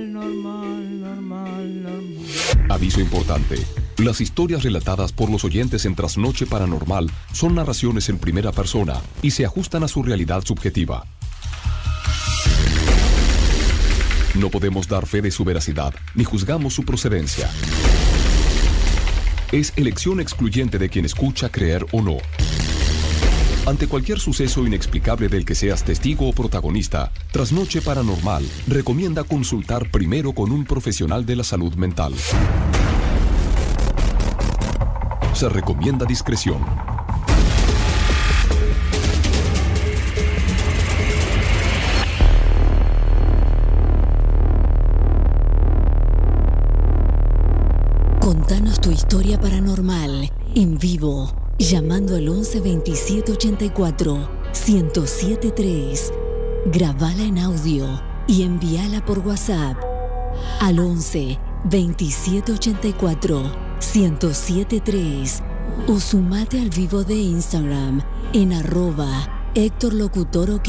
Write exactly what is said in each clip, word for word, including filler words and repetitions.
normal, normal, normal, normal. Aviso importante. Las historias relatadas por los oyentes en Trasnoche Paranormal son narraciones en primera persona y se ajustan a su realidad subjetiva. No podemos dar fe de su veracidad ni juzgamos su procedencia. Es elección excluyente de quien escucha creer o no. Ante cualquier suceso inexplicable del que seas testigo o protagonista, Trasnoche Paranormal recomienda consultar primero con un profesional de la salud mental. Se recomienda discreción. Contanos tu historia paranormal en vivo, llamando al once veintisiete ochenta y cuatro ciento siete tres. Grabala en audio y envíala por WhatsApp al once veintisiete ochenta y cuatro ciento siete tres o sumate al vivo de Instagram en arroba Héctor Locutor OK.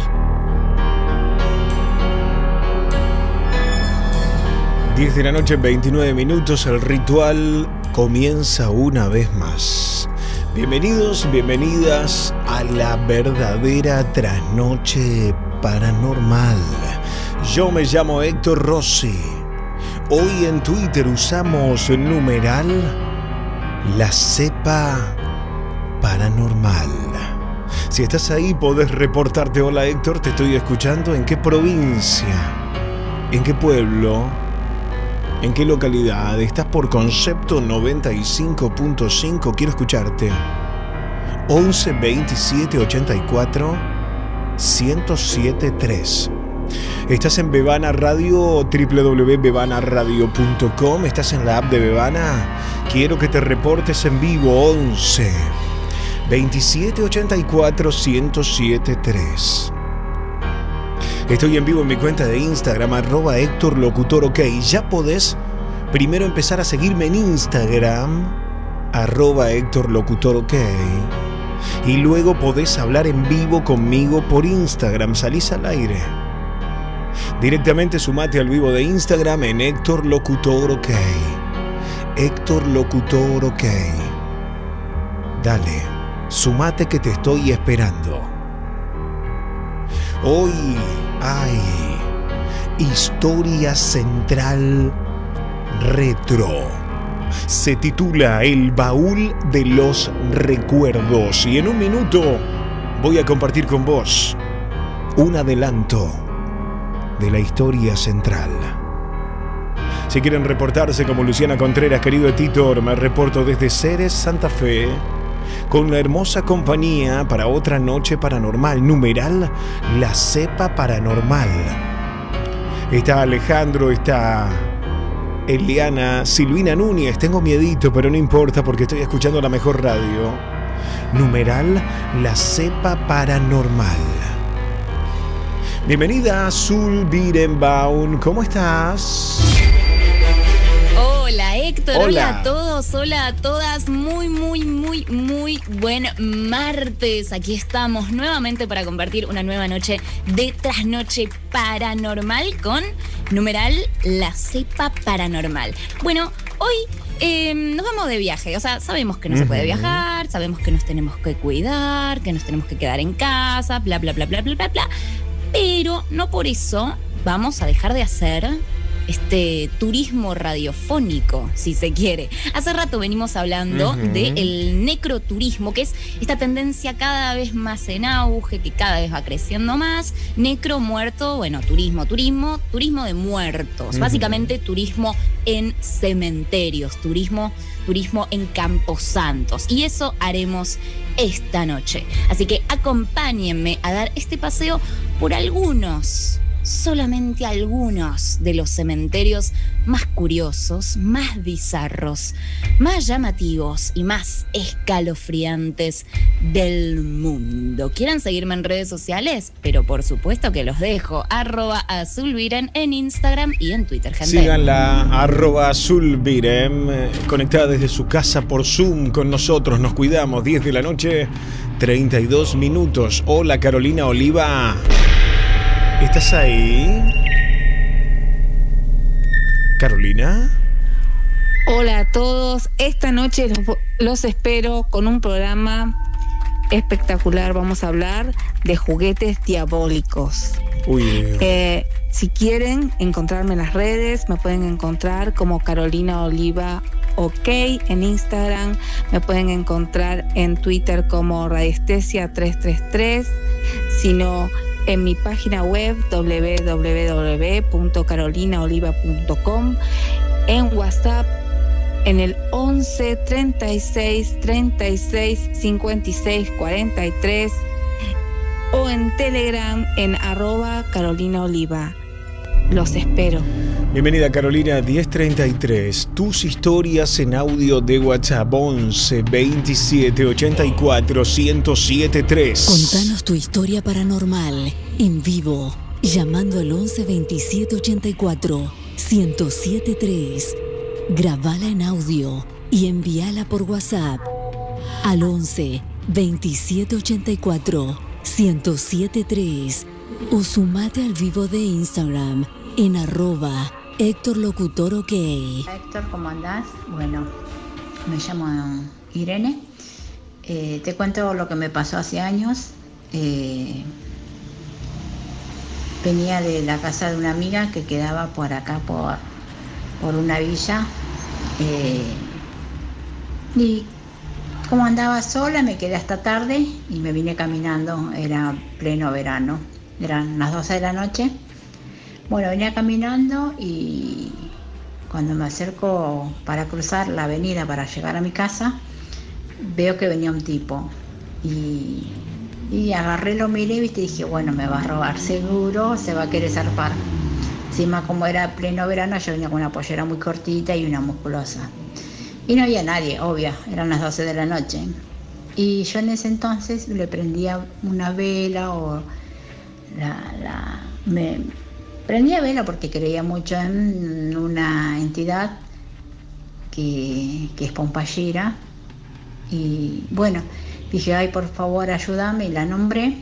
diez de la noche, veintinueve minutos, el ritual comienza una vez más. Bienvenidos, bienvenidas a la verdadera trasnoche paranormal. Yo me llamo Héctor Rossi. Hoy en Twitter usamos el numeral La Cepa Paranormal. Si estás ahí podés reportarte. Hola Héctor, te estoy escuchando. ¿En qué provincia? ¿En qué pueblo? ¿En qué localidad? ¿Estás por Concepto noventa y cinco punto cinco? Quiero escucharte. once veintisiete ochenta y cuatro ciento siete tres. ¿Estás en Bebana Radio? doble u doble u doble u punto bebana radio punto com. ¿Estás en la app de Bebana? Quiero que te reportes en vivo. once veintisiete ochenta y cuatro ciento siete tres. Estoy en vivo en mi cuenta de Instagram, arroba Héctor Locutor OK. Ya podés primero empezar a seguirme en Instagram, arroba Héctor Locutor OK. Y luego podés hablar en vivo conmigo por Instagram. Salís al aire. Directamente sumate al vivo de Instagram en Héctor Locutor OK. Héctor Locutor OK. Dale, sumate que te estoy esperando. Hoy hay Historia Central Retro. Se titula El Baúl de los Recuerdos. Y en un minuto voy a compartir con vos un adelanto de la historia central. Si quieren reportarse como Luciana Contreras, querido Titor, me reporto desde Ceres, Santa Fe, con la hermosa compañía para otra noche paranormal. Numeral La Cepa Paranormal. Está Alejandro, está Eliana, Silvina Núñez. Tengo miedito, pero no importa porque estoy escuchando la mejor radio. Numeral La Cepa Paranormal. Bienvenida Azul Birenbaum. ¿Cómo estás? Hola Héctor, hola. hola a todos, hola a todas, muy, muy, muy, muy buen martes. Aquí estamos nuevamente para compartir una nueva noche de Trasnoche Paranormal con numeral La Cepa Paranormal. Bueno, hoy eh, nos vamos de viaje, o sea, sabemos que no uh-huh. se puede viajar, sabemos que nos tenemos que cuidar, que nos tenemos que quedar en casa, bla, bla, bla, bla, bla, bla, bla, pero no por eso vamos a dejar de hacer este turismo radiofónico, si se quiere. Hace rato venimos hablando uh-huh. del necroturismo, que es esta tendencia cada vez más en auge, que cada vez va creciendo más. Necro, muerto, bueno, turismo, turismo, turismo de muertos. Uh-huh. Básicamente turismo en cementerios, turismo, turismo en camposantos. Y eso haremos esta noche. Así que acompáñenme a dar este paseo por algunos, solamente algunos de los cementerios más curiosos, más bizarros, más llamativos y más escalofriantes del mundo. ¿Quieren seguirme en redes sociales? Pero por supuesto que los dejo. Arroba azulviren en Instagram y en Twitter, gente. Síganla, arroba azulviren, conectada desde su casa por Zoom con nosotros. Nos cuidamos, diez de la noche, treinta y dos minutos. Hola Carolina Oliva. ¿Estás ahí? Carolina. Hola a todos, esta noche los, los espero con un programa espectacular. Vamos a hablar de juguetes diabólicos. Uy. Eh, si quieren encontrarme en las redes, me pueden encontrar como Carolina Oliva OK en Instagram, me pueden encontrar en Twitter como Radiestesia tres tres tres, sino en mi página web doble u doble u doble u punto carolina oliva punto com, en WhatsApp en el once treinta y seis treinta y seis cincuenta y seis cuarenta y tres o en Telegram en arroba Carolina Oliva. Los espero. Bienvenida Carolina, diez treinta y tres. Tus historias en audio de WhatsApp once veintisiete ochenta y cuatro ciento siete tres. Contanos tu historia paranormal en vivo llamando al once veintisiete ochenta y cuatro ciento siete tres. Grabala en audio y envíala por WhatsApp al once veintisiete ochenta y cuatro ciento siete tres o sumate al vivo de Instagram en arroba Héctor Locutor OK. Héctor, ¿cómo andás? Bueno, me llamo Irene. Eh, te cuento lo que me pasó hace años. Eh, venía de la casa de una amiga que quedaba por acá, por, por una villa. Eh, y como andaba sola, me quedé hasta tarde y me vine caminando. Era pleno verano, eran las doce de la noche. Bueno, venía caminando y cuando me acerco para cruzar la avenida para llegar a mi casa, veo que venía un tipo y, y agarré, lo miré, ¿viste? Y dije, bueno, me va a robar seguro, se va a querer zarpar. Encima, como era pleno verano, yo venía con una pollera muy cortita y una musculosa. Y no había nadie, obvio, eran las doce de la noche. Y yo en ese entonces le prendía una vela o la... la me, prendía vela porque creía mucho en una entidad que, que es Pompallera. Y bueno, dije, ay, por favor, ayúdame, y la nombré.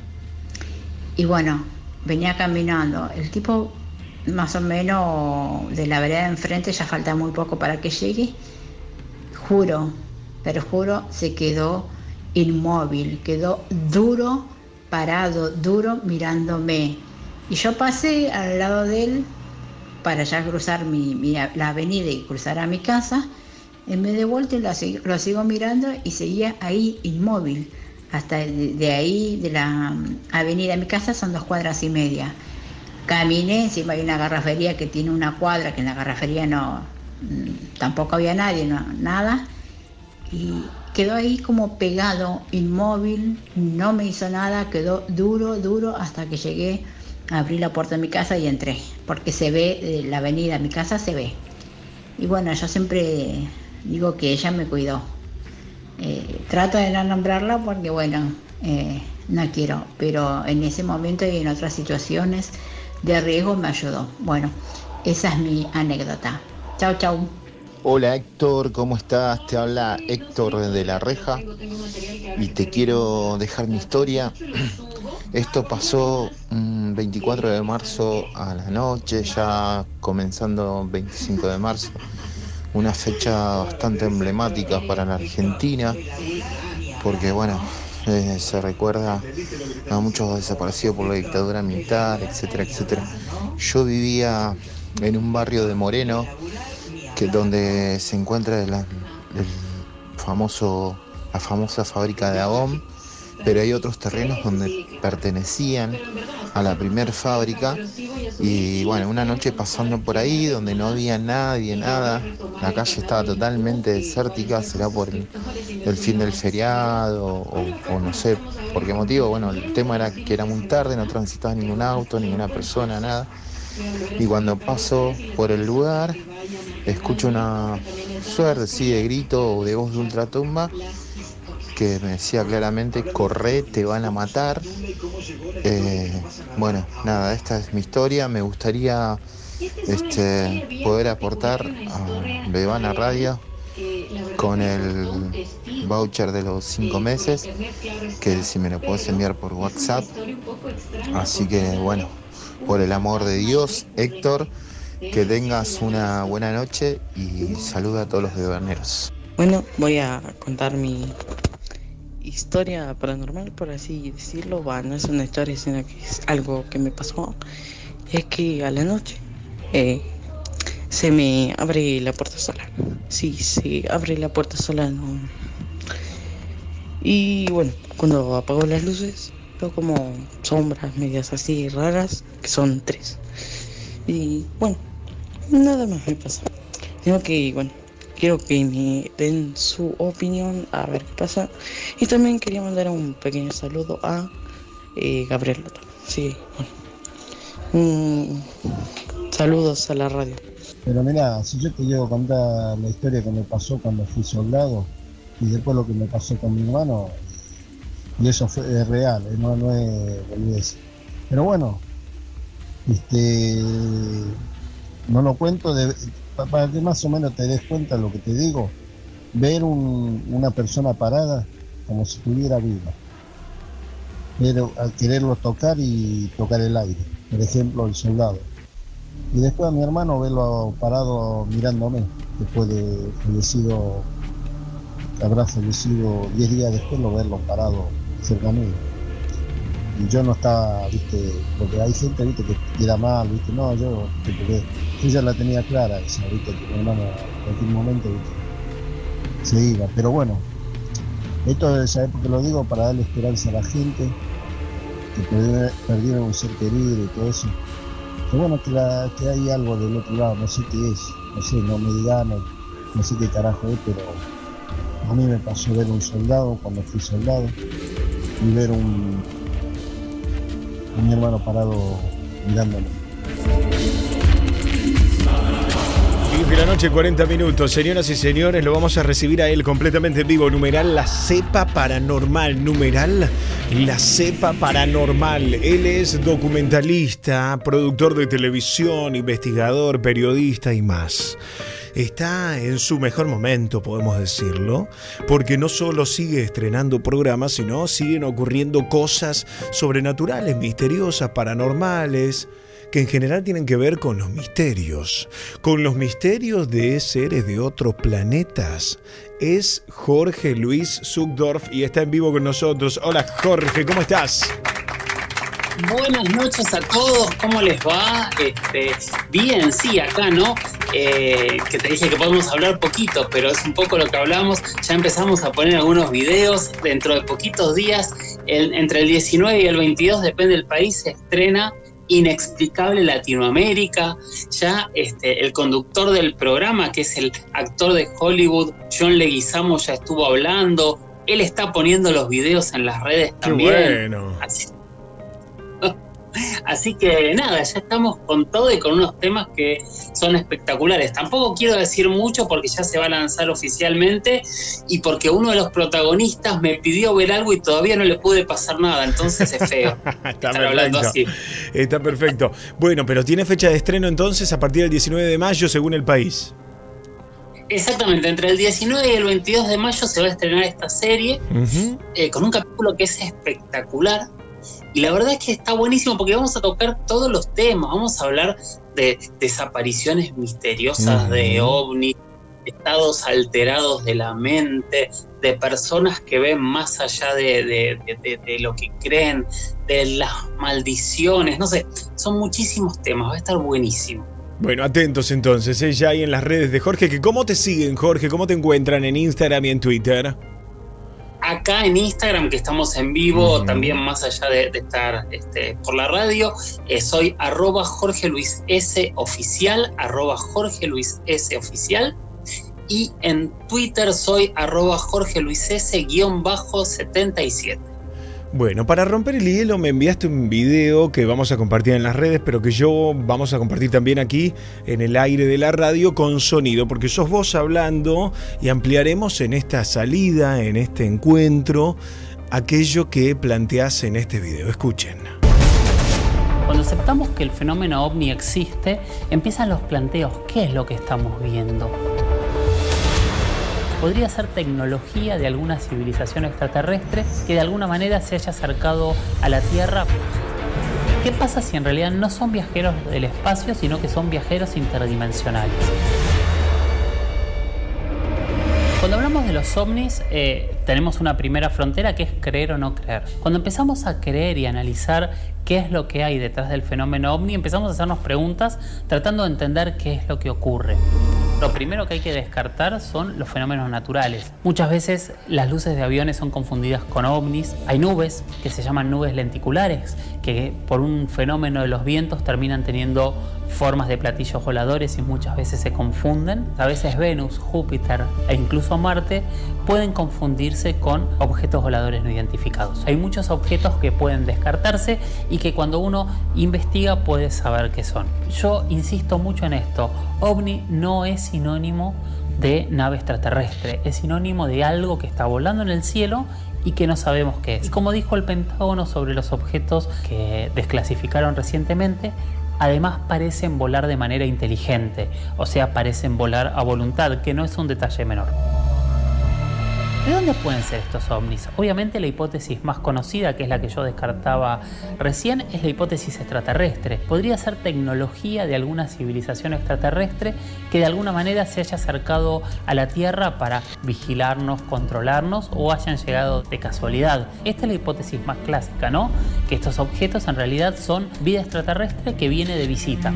Y bueno, venía caminando. El tipo, más o menos, de la vereda de enfrente, ya falta muy poco para que llegue. Juro, pero juro, se quedó inmóvil, quedó duro, parado, duro, mirándome. Y yo pasé al lado de él para ya cruzar mi, mi, la avenida y cruzar a mi casa. Y me de vuelta y lo, lo sigo mirando y seguía ahí inmóvil. Hasta de, de ahí, de la avenida a mi casa, son dos cuadras y media. Caminé, encima hay una garrafería que tiene una cuadra, que en la garrafería no, tampoco había nadie, no, nada. Y quedó ahí como pegado, inmóvil, no me hizo nada, quedó duro, duro, hasta que llegué. Abrí la puerta de mi casa y entré, porque se ve, eh, la avenida, mi casa se ve. Y bueno, yo siempre digo que ella me cuidó. Eh, trato de no nombrarla porque, bueno, eh, no quiero, pero en ese momento y en otras situaciones de riesgo me ayudó. Bueno, esa es mi anécdota. Chau, chau. Hola Héctor, ¿cómo estás? Te habla Héctor de La Reja y te quiero dejar mi historia. Esto pasó um, veinticuatro de marzo a la noche, ya comenzando veinticinco de marzo, una fecha bastante emblemática para la Argentina, porque bueno, eh, se recuerda a muchos desaparecidos por la dictadura militar, etcétera, etcétera. Yo vivía en un barrio de Moreno, que donde se encuentra el, el famoso, la famosa fábrica de Avon, pero hay otros terrenos donde pertenecían a la primer fábrica. Y bueno, una noche pasando por ahí donde no había nadie, nada, la calle estaba totalmente desértica, será por el, el fin del feriado o, o no sé por qué motivo. Bueno, el tema era que era muy tarde, no transitaba ningún auto, ninguna persona, nada. Y cuando paso por el lugar, escucho una suerte así de grito o de voz de ultratumba que me decía claramente: corre, te van a matar. Eh, bueno, nada, esta es mi historia. Me gustaría este, poder aportar a Bebana Radio con el voucher de los cinco meses, que si me lo podés enviar por WhatsApp. Así que bueno, por el amor de Dios, Héctor, Que tengas una buena noche y saluda a todos los bebaneros. Bueno, voy a contar mi historia paranormal, por así decirlo. Va, no es una historia, sino que es algo que me pasó. Es que a la noche eh, se me abre la puerta sola. Sí, se abre la puerta sola. No. Y bueno, cuando apago las luces, veo como sombras medias así raras, que son tres. Y bueno, nada más me pasa. Tengo que, bueno, quiero que me den su opinión, a ver qué pasa. Y también quería mandar un pequeño saludo a eh, Gabriel Lota. Sí, bueno. Mm, saludos a la radio. Pero mira, si yo te llego a contar la historia que me pasó cuando fui soldado y después lo que me pasó con mi hermano, y eso fue, es real, ¿eh? no, no es boludez. Pero bueno, este, no lo cuento de, para que más o menos te des cuenta de lo que te digo. Ver un, una persona parada como si estuviera viva, pero al quererlo tocar y tocar el aire, por ejemplo el soldado. Y después a mi hermano verlo parado mirándome, después de fallecido, habrá fallecido diez días después, lo verlo parado cerca mío. Y yo no estaba, viste, porque hay gente, viste, que tira mal, viste, no, yo, porque yo ya la tenía clara, esa, viste, que mi hermano en cualquier momento, viste, se iba. Pero bueno, esto, ¿sabes por qué lo digo? Para darle esperanza a la gente que perdieron un ser querido y todo eso. Que bueno, que, la, que hay algo del otro lado, no sé qué es, no sé, no me digan, no, no sé qué carajo es, pero a mí me pasó ver un soldado cuando fui soldado y ver un, a mi hermano parado mirándome. diez de la noche, cuarenta minutos. Señoras y señores, lo vamos a recibir a él completamente en vivo. Numeral La Cepa Paranormal. Numeral La Cepa Paranormal. Él es documentalista, productor de televisión, investigador, periodista y más. Está en su mejor momento, podemos decirlo, porque no solo sigue estrenando programas, sino siguen ocurriendo cosas sobrenaturales, misteriosas, paranormales, que en general tienen que ver con los misterios, con los misterios de seres de otros planetas. Es Jorge Luis Zuckdorf y está en vivo con nosotros. Hola Jorge, ¿cómo estás? Buenas noches a todos, ¿cómo les va? Este, bien, sí, acá, ¿no? Eh, que te dije que podemos hablar poquito, pero es un poco lo que hablamos. Ya empezamos a poner algunos videos. Dentro de poquitos días, el, entre el diecinueve y el veintidós, depende del país, se estrena Inexplicable Latinoamérica. Ya este, el conductor del programa, que es el actor de Hollywood, John Leguizamo, ya estuvo hablando. Él está poniendo los videos en las redes ¡Qué también. bueno! Así, así que nada, ya estamos con todo y con unos temas que son espectaculares. Tampoco quiero decir mucho porque ya se va a lanzar oficialmente y porque uno de los protagonistas me pidió ver algo y todavía no le pude pasar nada, entonces es feo. Está perfecto. Así. Está perfecto. Bueno, pero tiene fecha de estreno entonces a partir del diecinueve de mayo según el país. Exactamente, entre el diecinueve y el veintidós de mayo se va a estrenar esta serie, uh-huh. eh, con un capítulo que es espectacular. Y la verdad es que está buenísimo porque vamos a tocar todos los temas. Vamos a hablar de desapariciones misteriosas, uh-huh. de ovnis, estados alterados de la mente, de personas que ven más allá de, de, de, de, de lo que creen, de las maldiciones, no sé, son muchísimos temas, va a estar buenísimo. Bueno, atentos entonces, ¿eh? Ya hay en las redes de Jorge, que ¿cómo te siguen, Jorge? ¿Cómo te encuentran en Instagram y en Twitter? Acá en Instagram, que estamos en vivo, uh-huh. también más allá de, de estar este, por la radio, eh, soy arroba Jorge Luis S oficial, arroba Jorge Luis S oficial, y en Twitter soy arroba Jorge Luis S guión bajo setenta y siete. Bueno, para romper el hielo me enviaste un video que vamos a compartir en las redes, pero que yo vamos a compartir también aquí en el aire de la radio con sonido, porque sos vos hablando y ampliaremos en esta salida, en este encuentro, aquello que planteás en este video. Escuchen. Cuando aceptamos que el fenómeno ovni existe, empiezan los planteos. ¿Qué es lo que estamos viendo? Podría ser tecnología de alguna civilización extraterrestre que de alguna manera se haya acercado a la Tierra. ¿Qué pasa si en realidad no son viajeros del espacio, sino que son viajeros interdimensionales? Cuando hablamos de los ovnis, eh, tenemos una primera frontera que es creer o no creer. Cuando empezamos a creer y analizar qué es lo que hay detrás del fenómeno ovni, empezamos a hacernos preguntas tratando de entender qué es lo que ocurre. Lo primero que hay que descartar son los fenómenos naturales. Muchas veces las luces de aviones son confundidas con ovnis. Hay nubes que se llaman nubes lenticulares, que por un fenómeno de los vientos terminan teniendo formas de platillos voladores y muchas veces se confunden. A veces Venus, Júpiter e incluso Marte pueden confundirse con objetos voladores no identificados. Hay muchos objetos que pueden descartarse y que cuando uno investiga puede saber qué son. Yo insisto mucho en esto. OVNI no es sinónimo de nave extraterrestre, es sinónimo de algo que está volando en el cielo y que no sabemos qué es. Y como dijo el Pentágono sobre los objetos que desclasificaron recientemente, además parecen volar de manera inteligente, o sea, parecen volar a voluntad, que no es un detalle menor. ¿De dónde pueden ser estos ovnis? Obviamente la hipótesis más conocida, que es la que yo descartaba recién, es la hipótesis extraterrestre. Podría ser tecnología de alguna civilización extraterrestre que de alguna manera se haya acercado a la Tierra para vigilarnos, controlarnos o hayan llegado de casualidad. Esta es la hipótesis más clásica, ¿no? Que estos objetos en realidad son vida extraterrestre que viene de visita.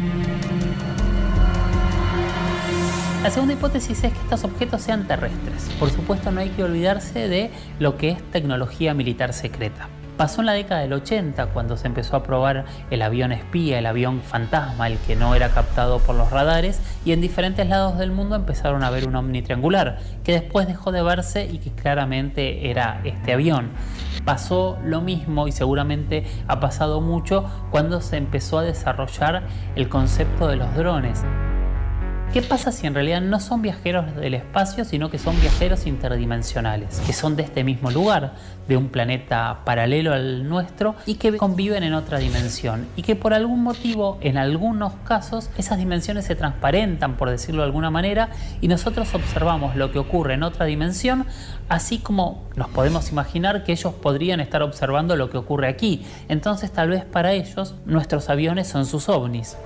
La segunda hipótesis es que estos objetos sean terrestres. Por supuesto, no hay que olvidarse de lo que es tecnología militar secreta. Pasó en la década del ochenta, cuando se empezó a probar el avión espía, el avión fantasma, el que no era captado por los radares, y en diferentes lados del mundo empezaron a ver un ovni triangular, que después dejó de verse y que claramente era este avión. Pasó lo mismo, y seguramente ha pasado mucho, cuando se empezó a desarrollar el concepto de los drones. ¿Qué pasa si en realidad no son viajeros del espacio, sino que son viajeros interdimensionales, que son de este mismo lugar, de un planeta paralelo al nuestro y que conviven en otra dimensión y que por algún motivo, en algunos casos, esas dimensiones se transparentan, por decirlo de alguna manera, y nosotros observamos lo que ocurre en otra dimensión, así como nos podemos imaginar que ellos podrían estar observando lo que ocurre aquí. Entonces, tal vez para ellos, nuestros aviones son sus ovnis.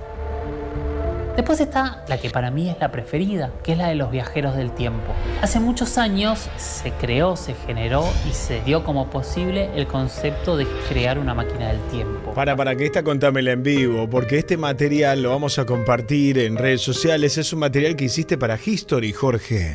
Después está la que para mí es la preferida, que es la de los viajeros del tiempo. Hace muchos años se creó, se generó y se dio como posible el concepto de crear una máquina del tiempo. Para, para que esta contámela en vivo, porque este material lo vamos a compartir en redes sociales. Es un material que hiciste para History, Jorge.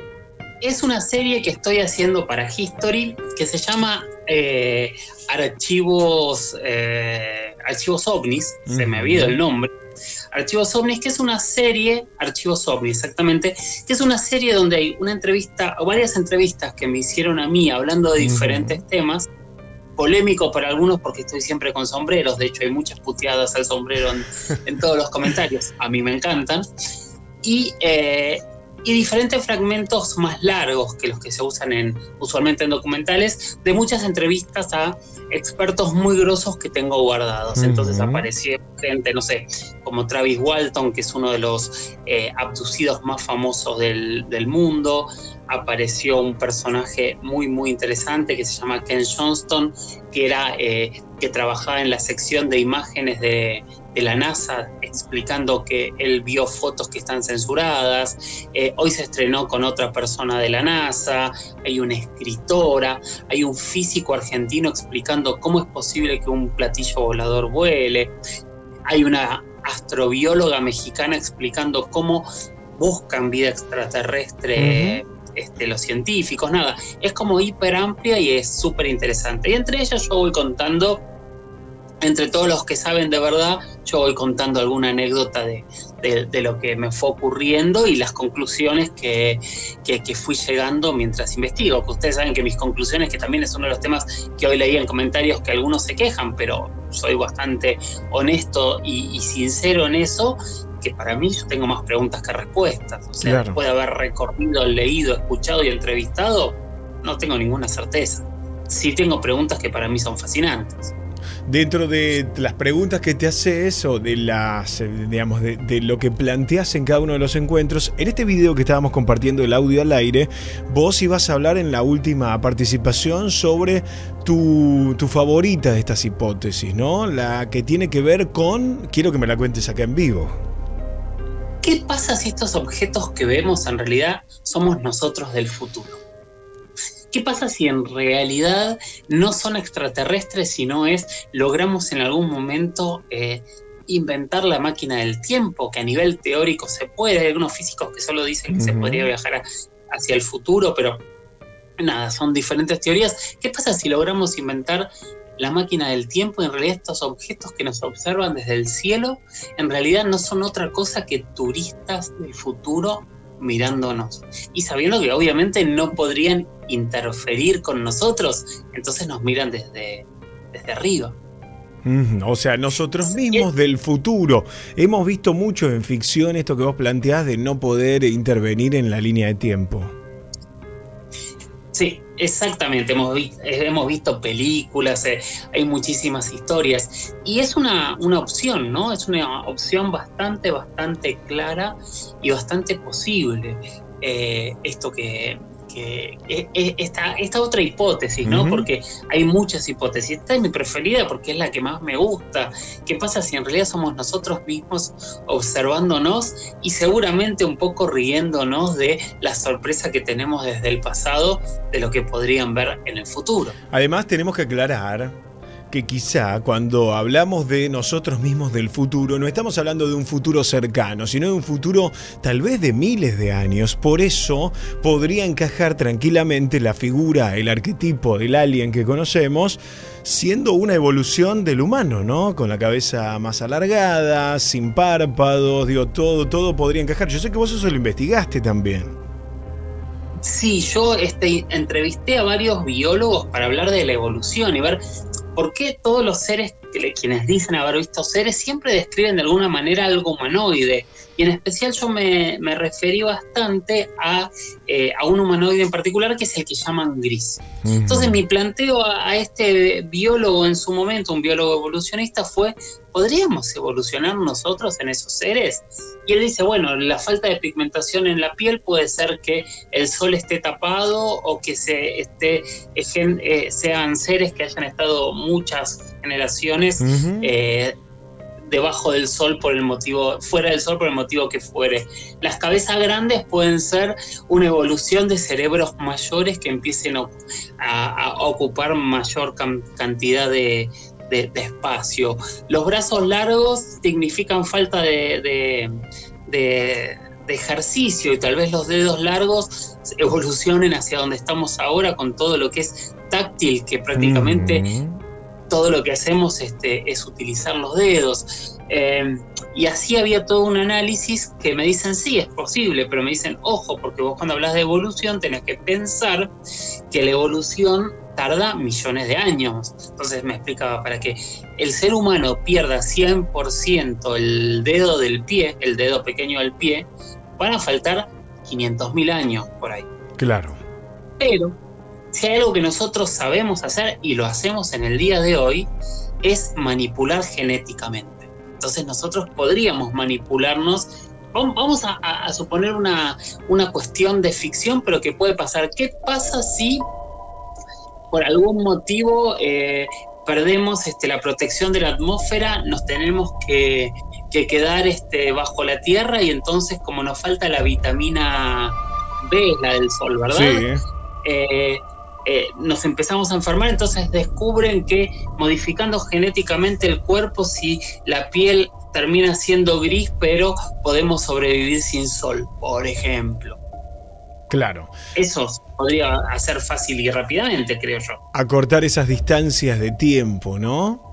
Es una serie que estoy haciendo para History que se llama eh, Archivos, eh, Archivos OVNIs, uh-huh. Se me ha ido el nombre. Archivos OVNIs, que es una serie, Archivos OVNIs exactamente, que es una serie donde hay una entrevista, o varias entrevistas que me hicieron a mí hablando de diferentes uh-huh. temas, polémico para algunos porque estoy siempre con sombreros, de hecho hay muchas puteadas al sombrero en, en todos los comentarios, a mí me encantan, y, eh, y diferentes fragmentos más largos que los que se usan en, usualmente en documentales, de muchas entrevistas a expertos muy grosos que tengo guardados. Uh-huh. Entonces apareció gente, no sé, como Travis Walton, que es uno de los eh, abducidos más famosos del, del mundo. Apareció un personaje muy muy interesante que se llama Ken Johnston, que era eh, que trabajaba en la sección de imágenes de, de la NASA, explicando que él vio fotos que están censuradas. Eh, hoy se estrenó con otra persona de la NASA, hay una escritora, hay un físico argentino explicando cómo es posible que un platillo volador vuele, hay una astrobióloga mexicana explicando cómo buscan vida extraterrestre. Uh-huh. Este, los científicos, nada, es como hiper amplia y es súper interesante. Y entre ellas yo voy contando, entre todos los que saben de verdad, yo voy contando alguna anécdota de, de, de lo que me fue ocurriendo y las conclusiones que, que, que fui llegando mientras investigo. Que ustedes saben que mis conclusiones, que también es uno de los temas que hoy leí en comentarios que algunos se quejan, pero soy bastante honesto y, y sincero en eso, que para mí yo tengo más preguntas que respuestas. O sea, claro. Después de haber recorrido, leído, escuchado y entrevistado, no tengo ninguna certeza. Sí tengo preguntas que para mí son fascinantes. dentro de las preguntas que te haces o de las, digamos, de, de lo que planteas en cada uno de los encuentros, en este video que estábamos compartiendo el audio al aire, vos ibas a hablar en la última participación sobre tu, tu favorita de estas hipótesis, ¿no? La que tiene que ver con, quiero que me la cuentes acá en vivo. ¿Qué pasa si estos objetos que vemos en realidad somos nosotros del futuro? ¿Qué pasa si en realidad no son extraterrestres, sino es, logramos en algún momento eh, inventar la máquina del tiempo, que a nivel teórico se puede? Hay algunos físicos que solo dicen que uh-huh. se podría viajar a, hacia el futuro, pero nada, son diferentes teorías. ¿Qué pasa si logramos inventar la máquina del tiempo? En realidad estos objetos que nos observan desde el cielo, en realidad no son otra cosa que turistas del futuro mirándonos. Y sabiendo que obviamente no podrían interferir con nosotros, entonces nos miran desde, desde arriba. Mm, o sea, nosotros mismos del futuro. Hemos visto mucho en ficción esto que vos planteás de no poder intervenir en la línea de tiempo. Sí, exactamente. Hemos, vi hemos visto películas, eh, hay muchísimas historias. Y es una, una opción, ¿no? Es una opción bastante, bastante clara y bastante posible. Eh, esto que... que eh, esta, esta otra hipótesis, ¿no? Uh-huh. Porque hay muchas hipótesis. Esta es mi preferida porque es la que más me gusta. ¿Qué pasa si en realidad somos nosotros mismos observándonos y seguramente un poco riéndonos de la sorpresa que tenemos desde el pasado de lo que podrían ver en el futuro? Además, tenemos que aclarar que quizá cuando hablamos de nosotros mismos del futuro, no estamos hablando de un futuro cercano, sino de un futuro tal vez de miles de años. Por eso podría encajar tranquilamente la figura, el arquetipo del alien que conocemos, siendo una evolución del humano, ¿no? Con la cabeza más alargada, sin párpados, digo, todo, todo podría encajar. Yo sé que vos eso lo investigaste también. Sí, yo este, entrevisté a varios biólogos para hablar de la evolución y ver por qué todos los seres, que, quienes dicen haber visto seres, siempre describen de alguna manera algo humanoide. Y en especial yo me, me referí bastante a, eh, a un humanoide en particular, que es el que llaman gris. Uh-huh. Entonces mi planteo a, a este biólogo en su momento, un biólogo evolucionista, fue: ¿podríamos evolucionar nosotros en esos seres? Y él dice, bueno, la falta de pigmentación en la piel puede ser que el sol esté tapado o que se esté, eh, sean seres que hayan estado muchas generaciones uh-huh. eh, debajo del sol por el motivo, fuera del sol por el motivo que fuere. Las cabezas grandes pueden ser una evolución de cerebros mayores que empiecen a, a, a ocupar mayor can, cantidad de De, de espacio. Los brazos largos significan falta de, de, de, de ejercicio, y tal vez los dedos largos evolucionen hacia donde estamos ahora con todo lo que es táctil, que prácticamente mm. todo lo que hacemos este, es utilizar los dedos. Eh, y así había todo un análisis que me dicen, sí, es posible, pero me dicen, ojo, porque vos cuando hablas de evolución tenés que pensar que la evolución tarda millones de años. Entonces me explicaba, para que el ser humano pierda cien por ciento el dedo del pie, el dedo pequeño del pie, van a faltar quinientos mil años por ahí. Claro. Pero si hay algo que nosotros sabemos hacer y lo hacemos en el día de hoy, es manipular genéticamente. Entonces nosotros podríamos manipularnos. Vamos a, a, a suponer una, una cuestión de ficción, pero que puede pasar. ¿Qué pasa si por algún motivo eh, perdemos este, la protección de la atmósfera, nos tenemos que, que quedar este, bajo la tierra, y entonces, como nos falta la vitamina B, la del sol, ¿verdad? Sí. Eh, eh, nos empezamos a enfermar, entonces descubren que modificando genéticamente el cuerpo, si la piel termina siendo gris, pero podemos sobrevivir sin sol, por ejemplo. Claro. Eso podría hacer fácil y rápidamente, creo yo. Acortar esas distancias de tiempo, ¿no?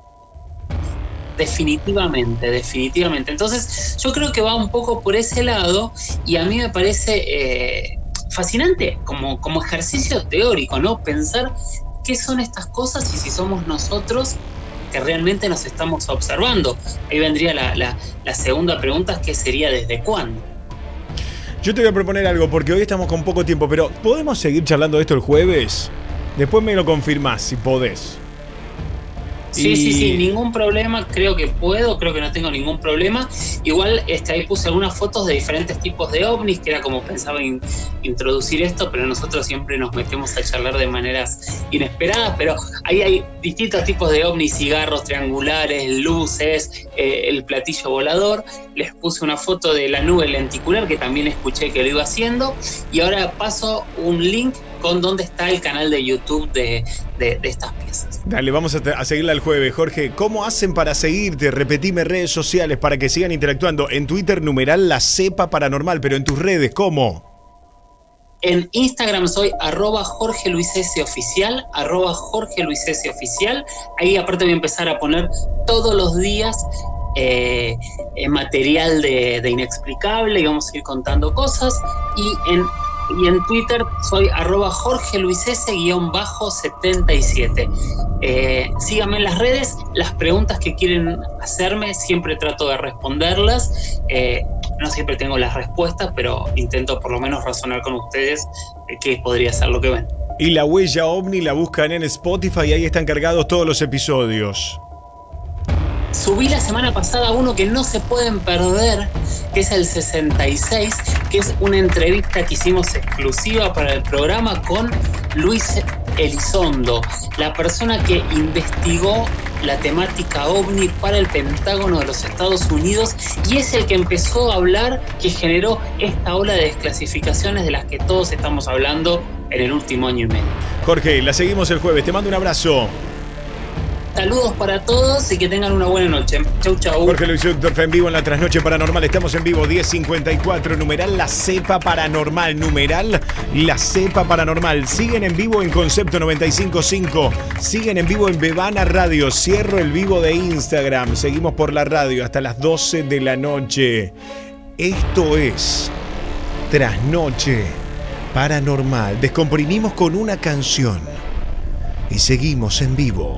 Definitivamente, definitivamente. Entonces, yo creo que va un poco por ese lado, y a mí me parece eh, fascinante como, como ejercicio teórico, ¿no? Pensar qué son estas cosas y si somos nosotros que realmente nos estamos observando. Ahí vendría la, la, la segunda pregunta, que sería ¿desde cuándo? Yo te voy a proponer algo, porque hoy estamos con poco tiempo, pero ¿podemos seguir charlando de esto el jueves? Después me lo confirmás, si podés. Sí, y... sí, sí, ningún problema, creo que puedo, creo que no tengo ningún problema. Igual este, ahí puse algunas fotos de diferentes tipos de ovnis, que era como pensaba in, introducir esto, pero nosotros siempre nos metemos a charlar de maneras inesperadas, pero ahí hay distintos tipos de ovnis, cigarros triangulares, luces, eh, el platillo volador. Les puse una foto de la nube lenticular, que también escuché que lo iba haciendo, y ahora paso un link con dónde está el canal de YouTube de, de, de estas piezas. Dale, vamos a, a seguirla el jueves. Jorge, ¿cómo hacen para seguirte? Repetime redes sociales para que sigan interactuando. En Twitter, numeral La Cepa Paranormal, pero en tus redes, ¿cómo? En Instagram soy arroba Jorge Luis S. Oficial, arroba Jorge Luis S. Oficial. Ahí aparte voy a empezar a poner todos los días eh, eh, material de, de Inexplicable, y vamos a ir contando cosas. Y en Y en Twitter soy arroba Jorge Luis S setenta y siete. Eh, síganme en las redes. Las preguntas que quieren hacerme siempre trato de responderlas. Eh, no siempre tengo las respuestas, pero intento por lo menos razonar con ustedes de qué podría ser lo que ven. Y La Huella OVNI la buscan en Spotify y ahí están cargados todos los episodios. Subí la semana pasada uno que no se pueden perder, que es el sesenta y seis, que es una entrevista que hicimos exclusiva para el programa con Luis Elizondo, la persona que investigó la temática OVNI para el Pentágono de los Estados Unidos, y es el que empezó a hablar, que generó esta ola de desclasificaciones de las que todos estamos hablando en el último año y medio. Jorge, la seguimos el jueves. Te mando un abrazo. Saludos para todos y que tengan una buena noche. Chau, chau. Jorge Luis Doctor en vivo en la Trasnoche Paranormal. Estamos en vivo, diez cincuenta y cuatro. Numeral La Cepa Paranormal. Numeral La Cepa Paranormal. Siguen en vivo en Concepto noventa y cinco punto cinco. Siguen en vivo en Bebana Radio. Cierro el vivo de Instagram. Seguimos por la radio hasta las doce de la noche. Esto es Trasnoche Paranormal. Descomprimimos con una canción y seguimos en vivo.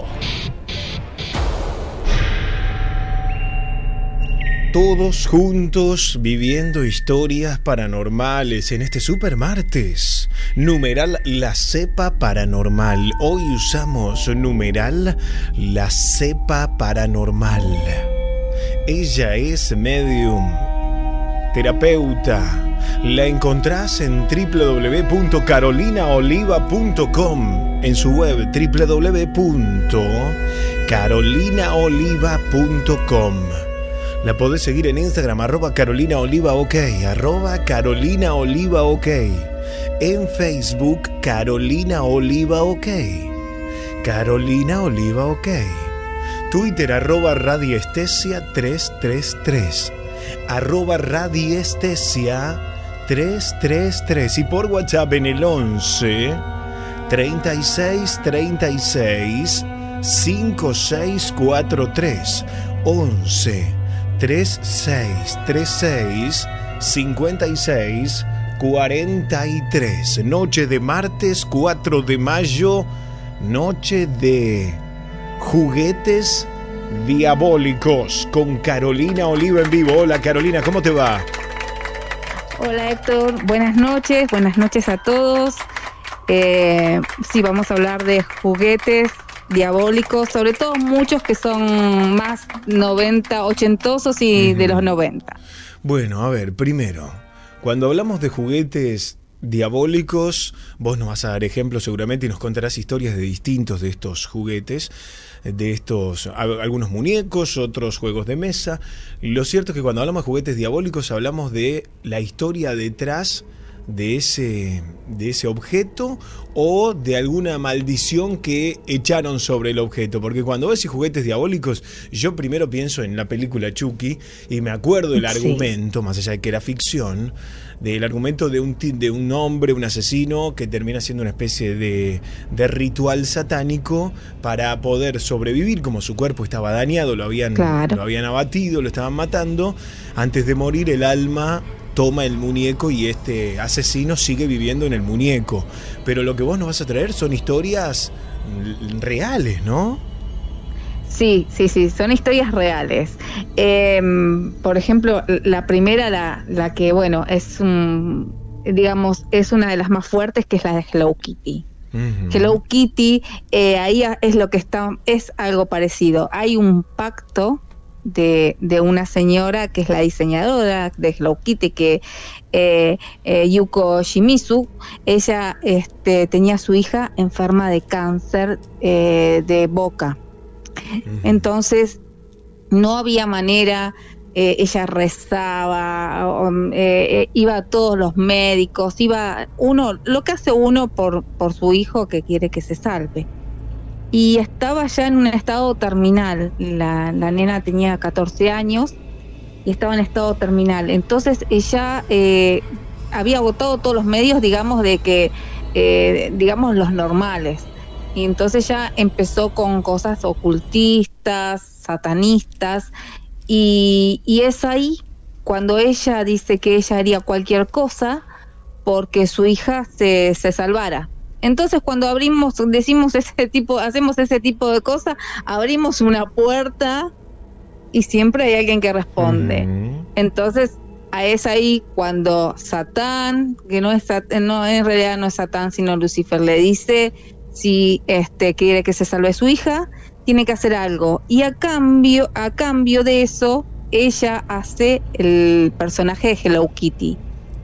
Todos juntos viviendo historias paranormales en este super martes. Numeral La Cepa Paranormal. Hoy usamos numeral La Cepa Paranormal. Ella es medium, terapeuta. La encontrás en doble u doble u doble u punto carolina oliva punto com, en su web doble u doble u doble u punto carolina oliva punto com. La podés seguir en Instagram, arroba Carolina Oliva OK, arroba Carolina Oliva OK. En Facebook, Carolina Oliva OK. Carolina Oliva OK. Twitter, arroba Radiestesia trescientos treinta y tres. Arroba Radiestesia trescientos treinta y tres. Y por WhatsApp en el once treinta y seis treinta y seis cincuenta y seis cuarenta y tres. once treinta y seis treinta y seis cincuenta y seis cuarenta y tres. Noche de martes cuatro de mayo. Noche de juguetes diabólicos con Carolina Oliva en vivo. Hola Carolina, ¿cómo te va? Hola Héctor, buenas noches, buenas noches a todos. Eh, sí, vamos a hablar de juguetes diabólicos, sobre todo muchos que son más noventa, ochentosos y uh-huh. de los noventa. Bueno, a ver, primero, cuando hablamos de juguetes diabólicos, vos nos vas a dar ejemplos seguramente y nos contarás historias de distintos de estos juguetes, de estos, algunos muñecos, otros juegos de mesa. Lo cierto es que cuando hablamos de juguetes diabólicos hablamos de la historia detrás de ese, de ese objeto o de alguna maldición que echaron sobre el objeto, porque cuando ves juguetes diabólicos yo primero pienso en la película Chucky y me acuerdo del sí. argumento, más allá de que era ficción, del argumento de un, de un hombre, un asesino que termina siendo una especie de, de ritual satánico para poder sobrevivir, como su cuerpo estaba dañado, lo habían, claro. lo habían abatido, lo estaban matando, antes de morir el alma toma el muñeco y este asesino sigue viviendo en el muñeco. Pero lo que vos nos vas a traer son historias reales, ¿no? Sí, sí, sí, son historias reales. Eh, por ejemplo, la primera, la, la que, bueno, es un, digamos, es una de las más fuertes, que es la de Hello Kitty. Uh-huh. Hello Kitty, eh, ahí es lo que está, es algo parecido. Hay un pacto de, de una señora que es la diseñadora de Hello Kitty, que eh, eh, Yuko Shimizu, ella este, tenía a su hija enferma de cáncer eh, de boca. Uh-huh. Entonces no había manera. Eh, ella rezaba, um, eh, eh, iba a todos los médicos, iba uno, lo que hace uno por, por su hijo que quiere que se salve. Y estaba ya en un estado terminal, la, la nena tenía catorce años y estaba en estado terminal. Entonces ella eh, había agotado todos los medios, digamos, de que, eh, digamos, los normales. Y entonces ya empezó con cosas ocultistas, satanistas. Y, y es ahí cuando ella dice que ella haría cualquier cosa porque su hija se, se salvara. Entonces cuando abrimos, decimos ese tipo, hacemos ese tipo de cosas, abrimos una puerta y siempre hay alguien que responde. Uh-huh. Entonces es ahí cuando Satán, que no es no en realidad no es Satán sino Lucifer, le dice si este quiere que se salve su hija, tiene que hacer algo, y a cambio, a cambio de eso, ella hace el personaje de Hello Kitty,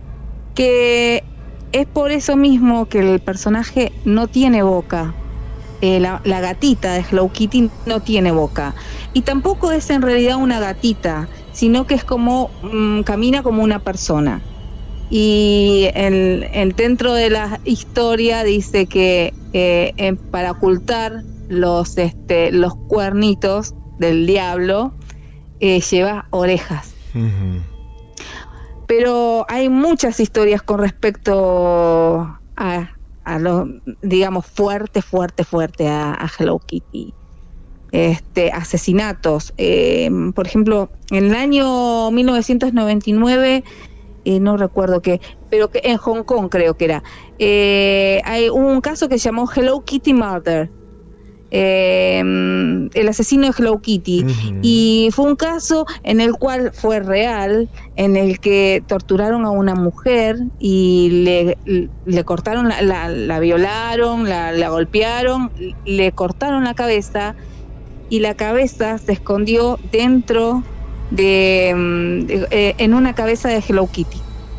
que es por eso mismo que el personaje no tiene boca. Eh, la, la gatita de Hello Kitty no tiene boca, y tampoco es en realidad una gatita, sino que es como, mmm, camina como una persona. Y el, el dentro de la historia dice que eh, eh, para ocultar los este los cuernitos del diablo eh, lleva orejas. Uh-huh. Pero hay muchas historias con respecto a, a lo, digamos, fuerte, fuerte, fuerte a, a Hello Kitty. Este, asesinatos. Eh, por ejemplo, en el año mil novecientos noventa y nueve, eh, no recuerdo qué, pero que en Hong Kong creo que era, eh, hay un caso que se llamó Hello Kitty Murder. Eh, el asesino de Hello Kitty. Uh-huh. Y fue un caso en el cual fue real, en el que torturaron a una mujer y le, le cortaron, la, la, la violaron, la, la golpearon, le cortaron la cabeza, y la cabeza se escondió dentro de, de eh, en una cabeza de Hello Kitty.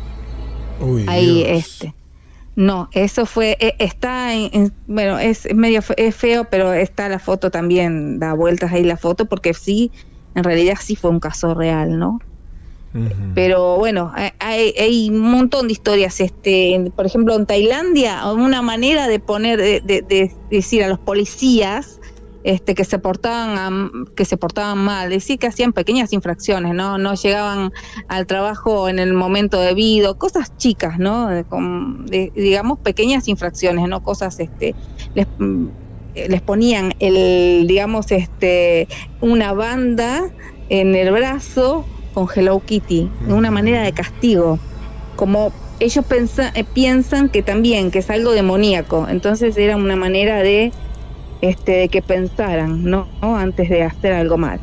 Uy, ahí Dios. este No, eso fue, eh, está, en, en, bueno, es medio fe, es feo, pero está la foto también, da vueltas ahí la foto, porque sí, en realidad sí fue un caso real, ¿no? Uh-huh. Pero bueno, hay, hay un montón de historias, este, por ejemplo, en Tailandia, una manera de poner, de, de, de decir a los policías, este, que se portaban a, que se portaban mal, decir que hacían pequeñas infracciones, no no llegaban al trabajo en el momento debido, cosas chicas, no de, de, digamos pequeñas infracciones, no cosas, este les les ponían el digamos este una banda en el brazo con Hello Kitty, de una manera de castigo, como ellos pensa, eh, piensan que también que es algo demoníaco, entonces era una manera de Este, de que pensaran, ¿no? ¿no? Antes de hacer algo mal.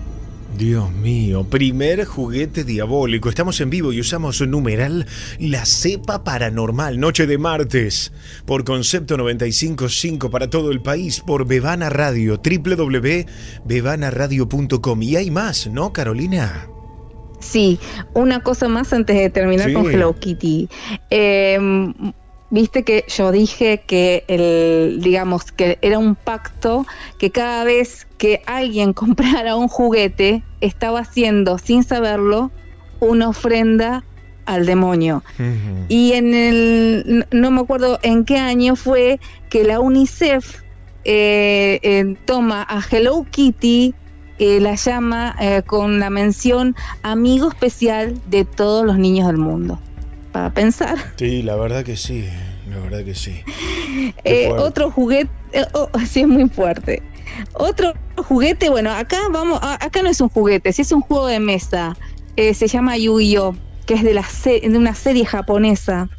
Dios mío, primer juguete diabólico. Estamos en vivo y usamos un numeral La Cepa Paranormal, noche de martes, por Concepto noventa y cinco punto cinco para todo el país, por Bebana Radio, doble u doble u doble u punto bebana radio punto com. Y hay más, ¿no, Carolina? Sí, una cosa más antes de terminar sí. con Hello Kitty. Eh, Viste que yo dije que el, digamos, que era un pacto, que cada vez que alguien comprara un juguete, estaba haciendo, sin saberlo, una ofrenda al demonio. Uh-huh. Y en el, no me acuerdo en qué año fue que la UNICEF eh, eh, toma a Hello Kitty, eh, la llama eh, con la mención amigo especial de todos los niños del mundo. Para pensar. Sí, la verdad que sí, la verdad que sí. Eh, otro juguete, eh, oh, sí es muy fuerte. Otro juguete, bueno, acá vamos, acá no es un juguete, sí es un juego de mesa. Eh, se llama Yu-Gi-Oh, que es de la de una serie japonesa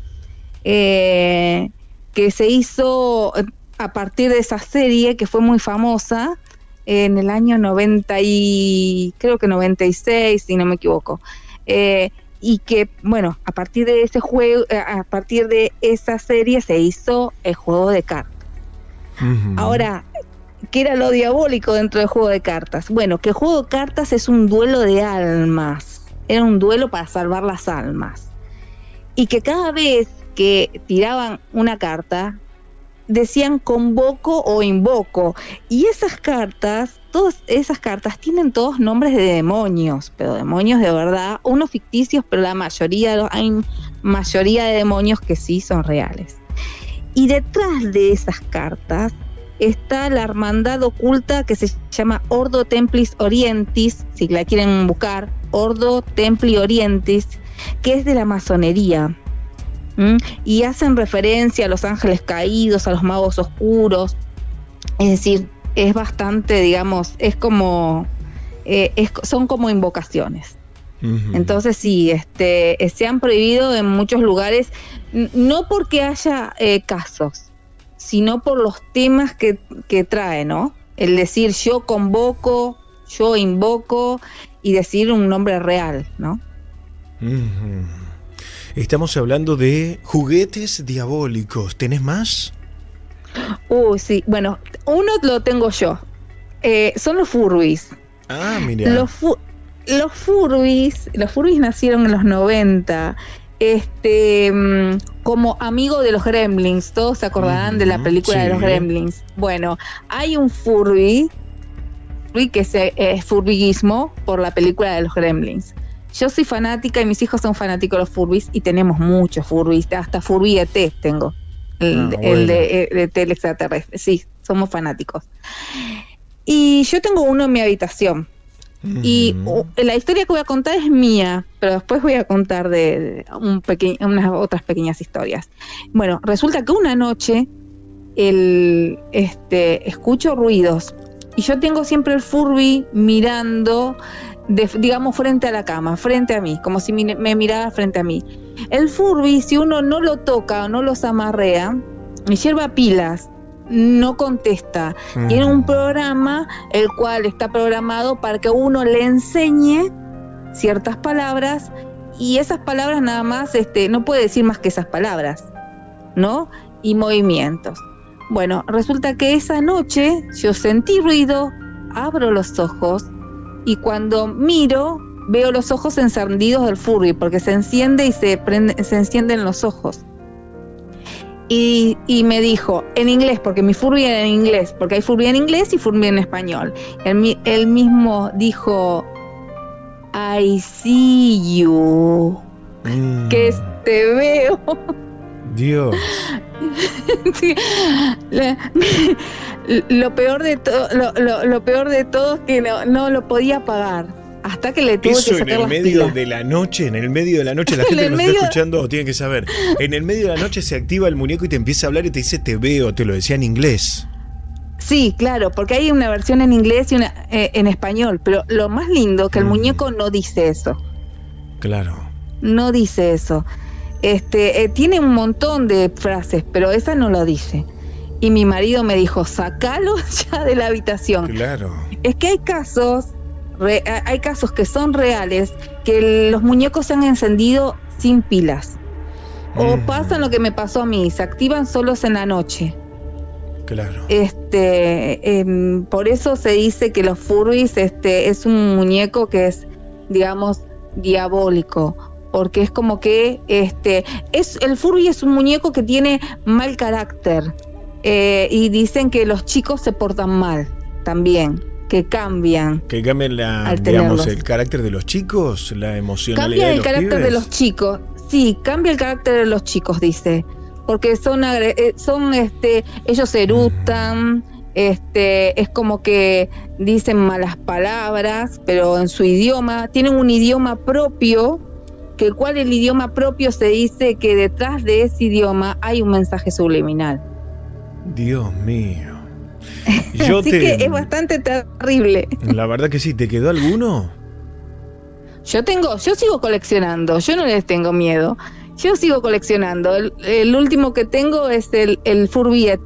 eh, que se hizo a partir de esa serie que fue muy famosa en el año noventa y creo que noventa y seis, si no me equivoco. Eh, y que, bueno, a partir de ese juego, a partir de esa serie se hizo el juego de cartas. Uh-huh. Ahora, ¿qué era lo diabólico dentro del juego de cartas? Bueno, que el juego de cartas es un duelo de almas. Era un duelo para salvar las almas. Y que cada vez que tiraban una carta, decían convoco o invoco. Y esas cartas, todas esas cartas tienen todos nombres de demonios, pero demonios de verdad, unos ficticios, pero la mayoría, de los, hay mayoría de demonios que sí son reales. Y detrás de esas cartas está la hermandad oculta que se llama Ordo Templis Orientis, si la quieren buscar, Ordo Templi Orientis, que es de la masonería. ¿Mm? Y hacen referencia a los ángeles caídos, a los magos oscuros. Es decir, es bastante, digamos, es como, eh, es, son como invocaciones. Uh-huh. Entonces sí, este, se han prohibido en muchos lugares, no porque haya eh, casos, sino por los temas que, que trae, ¿no? El decir yo convoco, yo invoco y decir un nombre real, ¿no? Uh-huh. Estamos hablando de juguetes diabólicos. ¿Tenés más? Uh, sí, bueno, uno lo tengo yo. Eh, son los Furbies. Ah, mira. Los, fu- los Furbies, los Furbies nacieron en los noventa. Este, como amigo de los Gremlins, todos se acordarán uh-huh, de la película sí. de los Gremlins. Bueno, hay un Furby que es, es Furbyismo por la película de los Gremlins. Yo soy fanática y mis hijos son fanáticos de los Furbies y tenemos muchos Furbies, hasta Furby E T tengo, el, ah, el bueno. de, de, de el extraterrestre, sí, somos fanáticos. Y yo tengo uno en mi habitación. Uh-huh. Y uh, la historia que voy a contar es mía, pero después voy a contar de, de un peque- unas otras pequeñas historias. Bueno, resulta que una noche el, este, escucho ruidos y yo tengo siempre el Furby mirando, de, digamos, frente a la cama, frente a mí, como si me, me mirara frente a mí. El Furby, si uno no lo toca o no los amarrea, me lleva pilas. No contesta. Uh-huh. Tiene un programa el cual está programado para que uno le enseñe ciertas palabras y esas palabras nada más, este, no puede decir más que esas palabras, ¿no? Y movimientos. Bueno, resulta que esa noche yo sentí ruido, abro los ojos y cuando miro veo los ojos encendidos del Furby porque se enciende y se prende, se encienden los ojos. Y, y me dijo, en inglés, porque mi Furby era en inglés, porque hay Furby en inglés y Furby en español. Él, él mismo dijo, I see you, mm. que te veo. Dios. Sí. La, lo peor de todo, lo, lo, lo peor de todo es que no, no lo podía pagar. Hasta que le tuve Eso que sacar en el las medio pilas. de la noche, en el medio de la noche, la gente que nos medio... está escuchando tiene que saber. En el medio de la noche se activa el muñeco y te empieza a hablar y te dice te veo, te lo decía en inglés. Sí, claro, porque hay una versión en inglés y una eh, en español, pero lo más lindo es que el mm. muñeco no dice eso. Claro. No dice eso. Este, eh, tiene un montón de frases, pero esa no lo dice. Y mi marido me dijo, sacalo ya de la habitación. Claro. Es que hay casos... Re, hay casos que son reales, que los muñecos se han encendido sin pilas. O mm. pasa lo que me pasó a mí, se activan solos en la noche. Claro. Este, eh, por eso se dice que los Furbies este, es un muñeco que es, digamos, diabólico. Porque es como que este, es, el Furby es un muñeco que tiene mal carácter. Eh, y dicen que los chicos se portan mal también. Que cambian. Que cambian la, digamos, el carácter de los chicos, la emocionalidad de los Cambia el carácter pibes. de los chicos. Sí, cambia el carácter de los chicos, dice. Porque son, son este, ellos eructan, mm. este, es como que dicen malas palabras, pero en su idioma, tienen un idioma propio, que el cual el idioma propio se dice que detrás de ese idioma hay un mensaje subliminal. Dios mío. Yo Así te... que es bastante terrible. La verdad que sí. ¿Te quedó alguno? Yo tengo, yo sigo coleccionando, yo no les tengo miedo. Yo sigo coleccionando. El, el último que tengo es el, el Furby E T,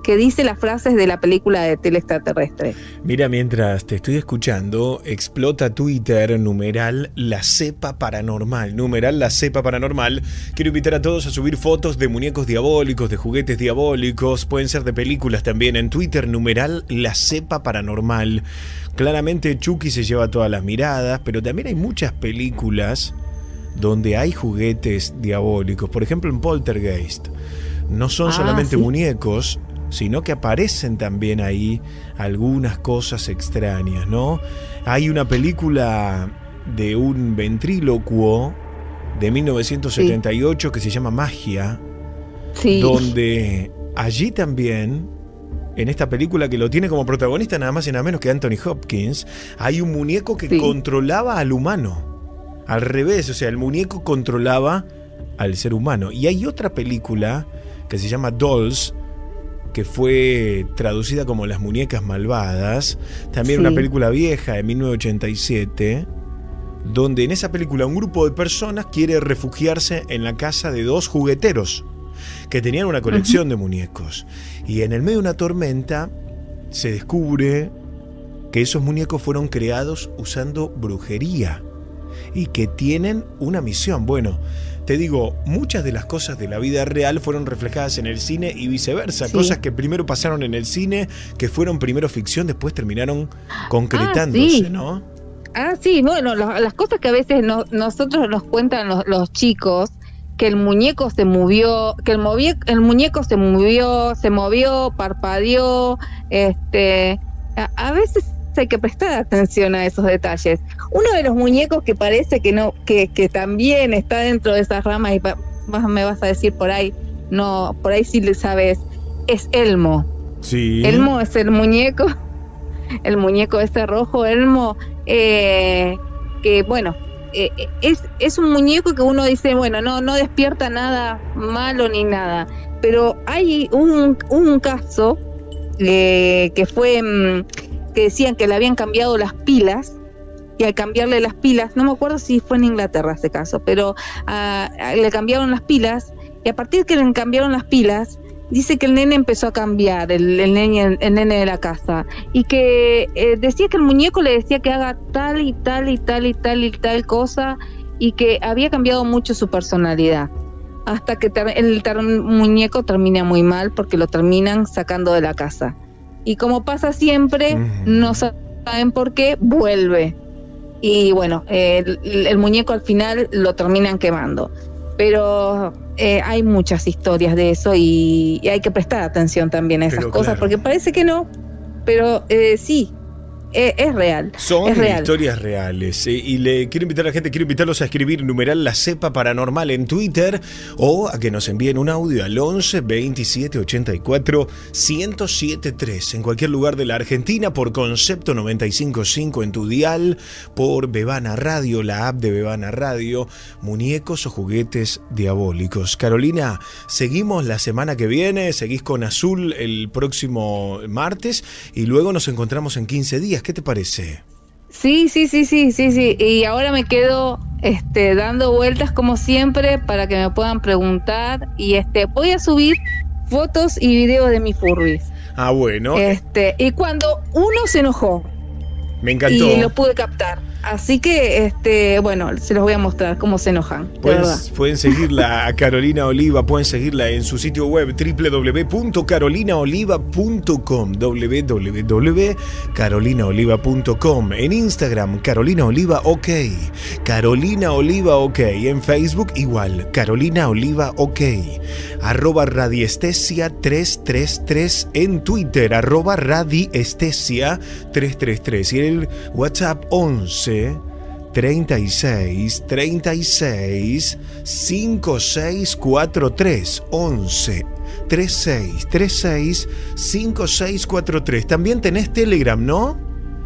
que dice las frases de la película de Tele Extraterrestre. Mira, mientras te estoy escuchando, explota Twitter, numeral la cepa paranormal, numeral la cepa paranormal. Quiero invitar a todos a subir fotos de muñecos diabólicos, de juguetes diabólicos, pueden ser de películas también, en Twitter, numeral la cepa paranormal. Claramente Chucky se lleva todas las miradas, pero también hay muchas películas donde hay juguetes diabólicos. Por ejemplo, en Poltergeist, no son Ah, solamente sí. muñecos, sino que aparecen también ahí algunas cosas extrañas, ¿no? Hay una película de un ventrílocuo de mil novecientos setenta y ocho que se llama Magia, Sí. donde allí también, en esta película que lo tiene como protagonista nada más y nada menos que Anthony Hopkins, hay un muñeco que Sí. controlaba al humano. Al revés, o sea, el muñeco controlaba al ser humano. Y hay otra película que se llama Dolls, que fue traducida como Las muñecas malvadas, también Sí. una película vieja de mil novecientos ochenta y siete, donde en esa película un grupo de personas quiere refugiarse en la casa de dos jugueteros que tenían una colección de muñecos. Y en el medio de una tormenta se descubre que esos muñecos fueron creados usando brujería y que tienen una misión. Bueno, te digo, muchas de las cosas de la vida real fueron reflejadas en el cine y viceversa. Sí. Cosas que primero pasaron en el cine, que fueron primero ficción, después terminaron concretándose, sí. ¿no? Ah, sí, bueno, lo- las cosas que a veces no- nosotros nos cuentan los, los chicos, que el muñeco se movió, que el, movi- el muñeco se movió, se movió, parpadeó, este, a, a veces hay que prestar atención a esos detalles. Uno de los muñecos que parece que no, que, que también está dentro de esas ramas y pa- vas- me vas a decir por ahí, no, por ahí sí le sabes, es Elmo. Sí. Elmo es el muñeco, el muñeco ese rojo, Elmo, eh, que bueno, eh, es, es un muñeco que uno dice, bueno, no, no despierta nada malo ni nada, pero hay un, un caso eh, que fue, mm, que decían que le habían cambiado las pilas, y al cambiarle las pilas, no me acuerdo si fue en Inglaterra ese caso, pero ah, le cambiaron las pilas, y a partir de que le cambiaron las pilas, dice que el nene empezó a cambiar, el, el, nene, el nene de la casa, y que eh, decía que el muñeco le decía que haga tal y tal y tal y tal y tal cosa, y que había cambiado mucho su personalidad, hasta que ter- el ter- muñeco termina muy mal porque lo terminan sacando de la casa. Y como pasa siempre, Ujú. no saben por qué, vuelve. Y bueno, el, el muñeco al final lo terminan quemando. Pero eh, hay muchas historias de eso y, y hay que prestar atención también a esas Pero cosas, claro. porque parece que no, pero eh, sí, eh, es real. Son es real. historias reales. eh, Y le quiero invitar a la gente, quiero invitarlos a escribir numeral la cepa paranormal en Twitter o a que nos envíen un audio al once veintisiete ochenta y cuatro ciento siete tres en cualquier lugar de la Argentina por Concepto noventa y cinco punto cinco en tu dial, por Bebana Radio, la app de Bebana Radio, muñecos o juguetes diabólicos. Carolina, seguimos la semana que viene, seguís con Azul el próximo martes y luego nos encontramos en quince días. ¿Qué te parece? Sí, sí, sí, sí, sí, sí. Y ahora me quedo este, dando vueltas como siempre para que me puedan preguntar. Y este, voy a subir fotos y videos de mis Furbies. Ah, bueno, Este, y cuando uno se enojó me encantó. y lo pude captar. Así que, este, bueno, se los voy a mostrar cómo se enojan, de Pueden, verdad. pueden seguirla a Carolina Oliva, pueden seguirla en su sitio web doble u doble u doble u punto carolina oliva punto com, doble u doble u doble u punto carolina oliva punto com, en Instagram Carolina Oliva OK, Carolina Oliva OK, en Facebook igual, Carolina Oliva OK, arroba radiestesia trescientos treinta y tres en Twitter, arroba radiestesia trescientos treinta y tres y el WhatsApp once treinta y seis treinta y seis cincuenta y seis cuarenta y tres once treinta y seis treinta y seis cincuenta y seis cuarenta y tres. También tenés Telegram, ¿no?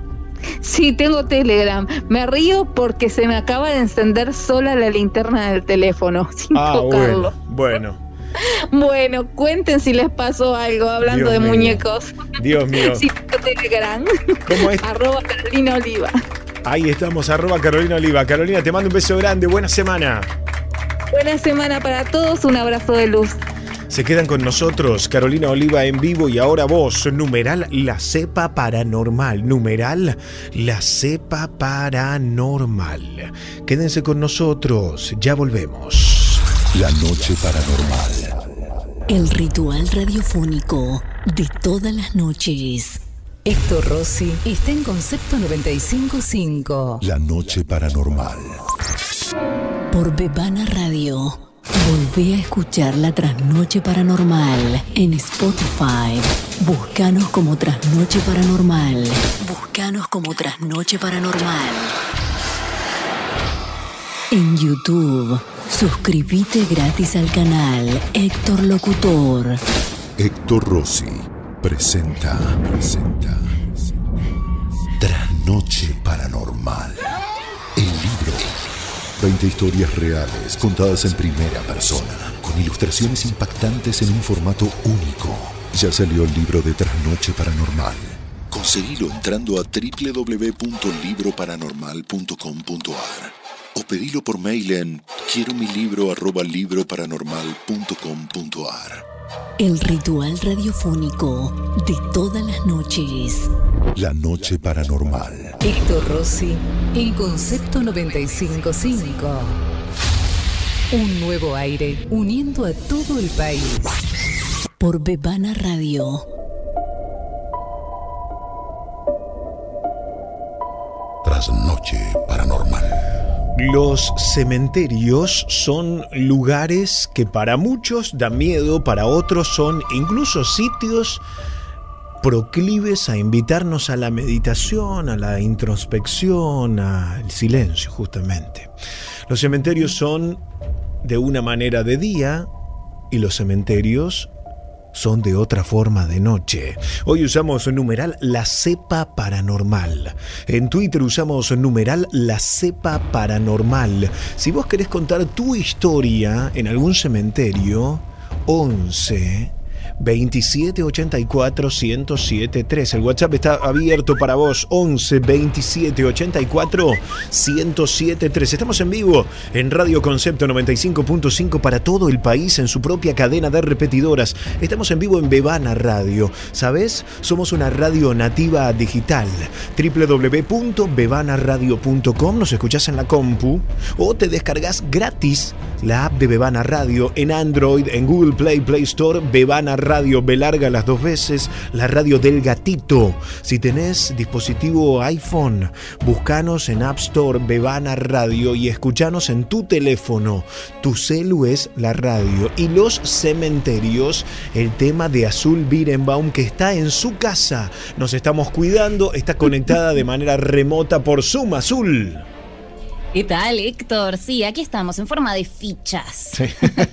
Sí, tengo Telegram. Me río porque se me acaba de encender sola la linterna del teléfono sin Ah, tocarlo. bueno, bueno. Bueno, cuenten si les pasó algo hablando Dios de mío. muñecos. Dios mío. Sí, tengo Telegram. ¿Cómo es? Arroba Carolina Oliva. Ahí estamos, arroba Carolina Oliva. Carolina, te mando un beso grande, buena semana. Buena semana para todos, un abrazo de luz. Se quedan con nosotros Carolina Oliva en vivo y ahora vos, numeral la cepa paranormal, numeral la cepa paranormal. Quédense con nosotros, ya volvemos. La noche paranormal. El ritual radiofónico de todas las noches. Héctor Rossi está en Concepto noventa y cinco punto cinco. La noche paranormal. Por Bebana Radio. Volvé a escuchar la Trasnoche Paranormal en Spotify. Búscanos como Trasnoche Paranormal. Búscanos como Trasnoche Paranormal. En YouTube, suscríbete gratis al canal Héctor Locutor. Héctor Rossi presenta, presenta Trasnoche Paranormal. El libro. veinte historias reales contadas en primera persona, con ilustraciones impactantes en un formato único. Ya salió el libro de Trasnoche Paranormal. Conseguilo entrando a doble u doble u doble u punto libro paranormal punto com punto a r o pedilo por mail en quiero mi libro arroba libro paranormal punto com punto a r. El ritual radiofónico de todas las noches. La noche paranormal. Héctor Rossi en Concepto noventa y cinco punto cinco. Un nuevo aire uniendo a todo el país. Por Bebana Radio. Trasnoche paranormal. Los cementerios son lugares que para muchos dan miedo, para otros son incluso sitios proclives a invitarnos a la meditación, a la introspección, al silencio, justamente. Los cementerios son de una manera de día y los cementerios son de otra forma de noche. Hoy usamos numeral la cepa paranormal. En Twitter usamos numeral la cepa paranormal. Si vos querés contar tu historia en algún cementerio, once veintisiete ochenta y cuatro ciento siete tres. El WhatsApp está abierto para vos. once veintisiete ochenta y cuatro ciento siete tres. Estamos en vivo en Radio Concepto noventa y cinco punto cinco para todo el país en su propia cadena de repetidoras. Estamos en vivo en Bebana Radio. ¿Sabés? Somos una radio nativa digital. doble u doble u doble u punto bebana radio punto com. Nos escuchás en la compu o te descargas gratis la app de Bebana Radio en Android, en Google Play, Play Store. Bebana Radio, B larga las dos veces, la radio del gatito. Si tenés dispositivo iPhone, buscanos en App Store Bebana Radio y escuchanos en tu teléfono. Tu celu es la radio. Y los cementerios, el tema de Azul Birenbaum, que está en su casa. Nos estamos cuidando, está conectada de manera remota por Zoom. Azul. ¿Qué tal, Héctor? Sí, aquí estamos en forma de fichas. Sí.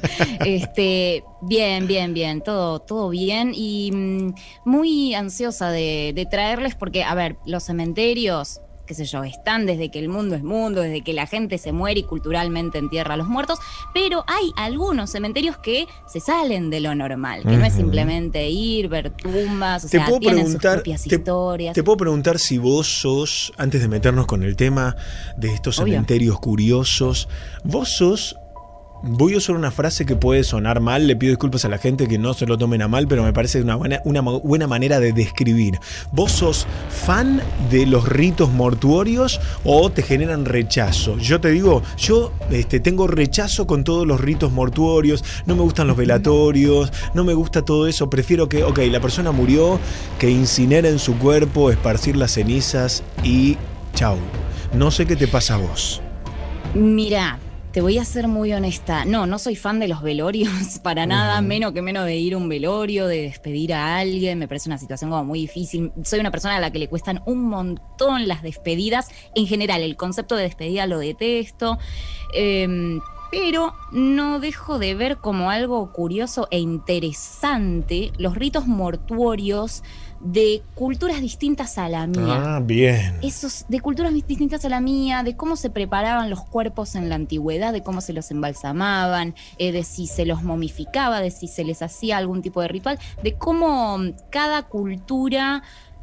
este, bien, bien, bien, todo, todo bien y mmm, muy ansiosa de, de traerles porque, a ver, los cementerios, qué sé yo, están desde que el mundo es mundo, desde que la gente se muere y culturalmente entierra a los muertos, pero hay algunos cementerios que se salen de lo normal, que uh-huh. no es simplemente ir, ver tumbas, o te sea, puedo tienen preguntar, sus propias te, historias. Te puedo preguntar si vos sos, antes de meternos con el tema de estos Obvio. cementerios curiosos, vos sos... Voy a usar una frase que puede sonar mal, le pido disculpas a la gente que no se lo tomen a mal, pero me parece una buena, una buena manera de describir. ¿Vos sos fan de los ritos mortuorios o te generan rechazo? Yo te digo, yo este, tengo rechazo con todos los ritos mortuorios, no me gustan los velatorios, no me gusta todo eso, prefiero que, ok, la persona murió, que incineren su cuerpo, esparcir las cenizas y chau. No sé qué te pasa a vos. Mirá, te voy a ser muy honesta. No, no soy fan de los velorios para nada, uh-huh. menos que menos de ir a un velorio, de despedir a alguien. Me parece una situación como muy difícil. Soy una persona a la que le cuestan un montón las despedidas. En general, el concepto de despedida lo detesto. Eh, pero no dejo de ver como algo curioso e interesante los ritos mortuorios de culturas distintas a la mía. Ah, bien. Esos de culturas distintas a la mía, de cómo se preparaban los cuerpos en la antigüedad, de cómo se los embalsamaban, eh, de si se los momificaba, de si se les hacía algún tipo de ritual, de cómo cada cultura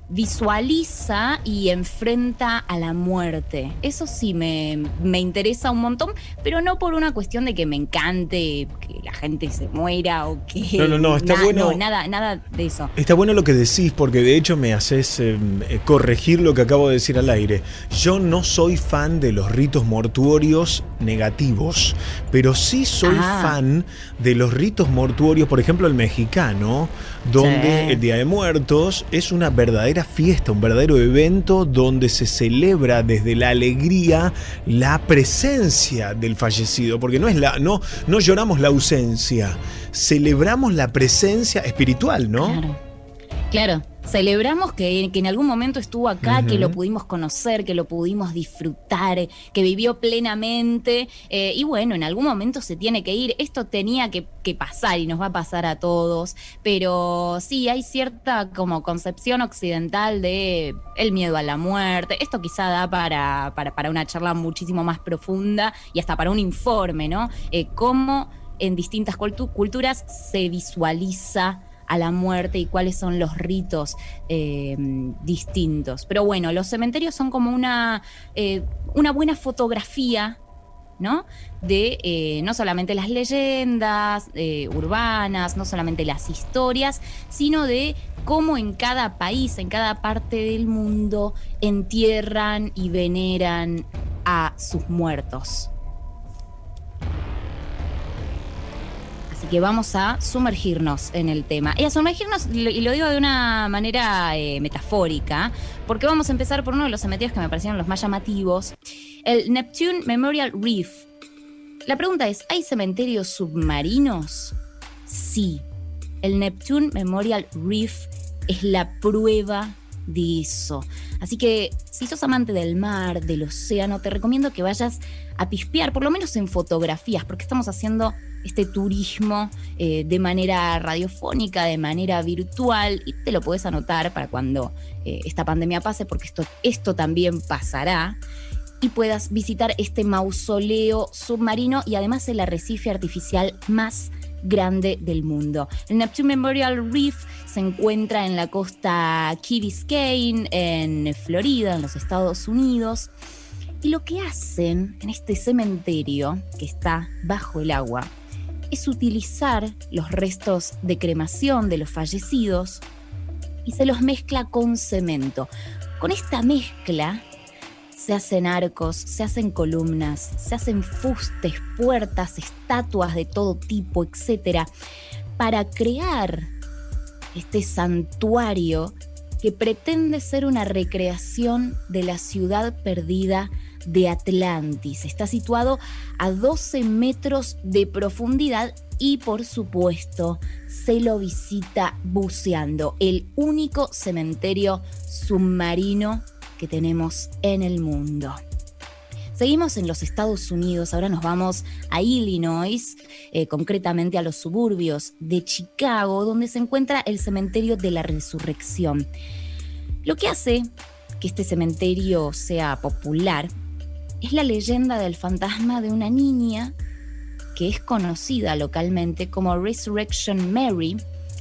visualiza y enfrenta a la muerte. Eso sí me, me interesa un montón, pero no por una cuestión de que me encante que la gente se muera o que... No, no, no, está na, bueno. No, nada, nada de eso. Está bueno lo que decís, porque de hecho me haces eh, corregir lo que acabo de decir al aire. Yo no soy fan de los ritos mortuorios negativos, pero sí soy Ah. fan de los ritos mortuorios, por ejemplo el mexicano, donde Sí. el Día de Muertos es una verdadera fiesta, un verdadero evento donde se celebra desde la alegría la presencia del fallecido, porque no es la, no, no lloramos la ausencia, celebramos la presencia espiritual, ¿no? Claro. Claro, celebramos que, que en algún momento estuvo acá, Ujú. que lo pudimos conocer, que lo pudimos disfrutar, que vivió plenamente. Eh, y bueno, en algún momento se tiene que ir. Esto tenía que, que pasar y nos va a pasar a todos. Pero sí, hay cierta como concepción occidental de el miedo a la muerte. Esto quizá da para, para, para una charla muchísimo más profunda y hasta para un informe, ¿no? Eh, cómo en distintas cultu- culturas se visualiza a la muerte y cuáles son los ritos eh, distintos. Pero bueno, los cementerios son como una, eh, una buena fotografía, ¿no? De eh, no solamente las leyendas eh, urbanas, no solamente las historias, sino de cómo en cada país, en cada parte del mundo, entierran y veneran a sus muertos. Así que vamos a sumergirnos en el tema. Y a sumergirnos, y lo digo de una manera eh, metafórica, porque vamos a empezar por uno de los cementerios que me parecieron los más llamativos, el Neptune Memorial Reef. La pregunta es, ¿hay cementerios submarinos? Sí. El Neptune Memorial Reef es la prueba de eso. Así que si sos amante del mar, del océano, te recomiendo que vayas a pispear, por lo menos en fotografías, porque estamos haciendo este turismo eh, de manera radiofónica, de manera virtual, y te lo puedes anotar para cuando eh, esta pandemia pase, porque esto, esto también pasará, y puedas visitar este mausoleo submarino y además el arrecife artificial más grande del mundo. El Neptune Memorial Reef se encuentra en la costa Key Biscayne, en Florida, en los Estados Unidos. Y lo que hacen en este cementerio, que está bajo el agua, es utilizar los restos de cremación de los fallecidos y se los mezcla con cemento. Con esta mezcla se hacen arcos, se hacen columnas, se hacen fustes, puertas, estatuas de todo tipo, etcétera, para crear este santuario que pretende ser una recreación de la ciudad perdida de Atlantis. Está situado a doce metros de profundidad y, por supuesto, se lo visita buceando. El único cementerio submarino que tenemos en el mundo. Seguimos en los Estados Unidos, ahora nos vamos a Illinois, eh, concretamente a los suburbios de Chicago, donde se encuentra el Cementerio de la Resurrección. Lo que hace que este cementerio sea popular es la leyenda del fantasma de una niña que es conocida localmente como Resurrection Mary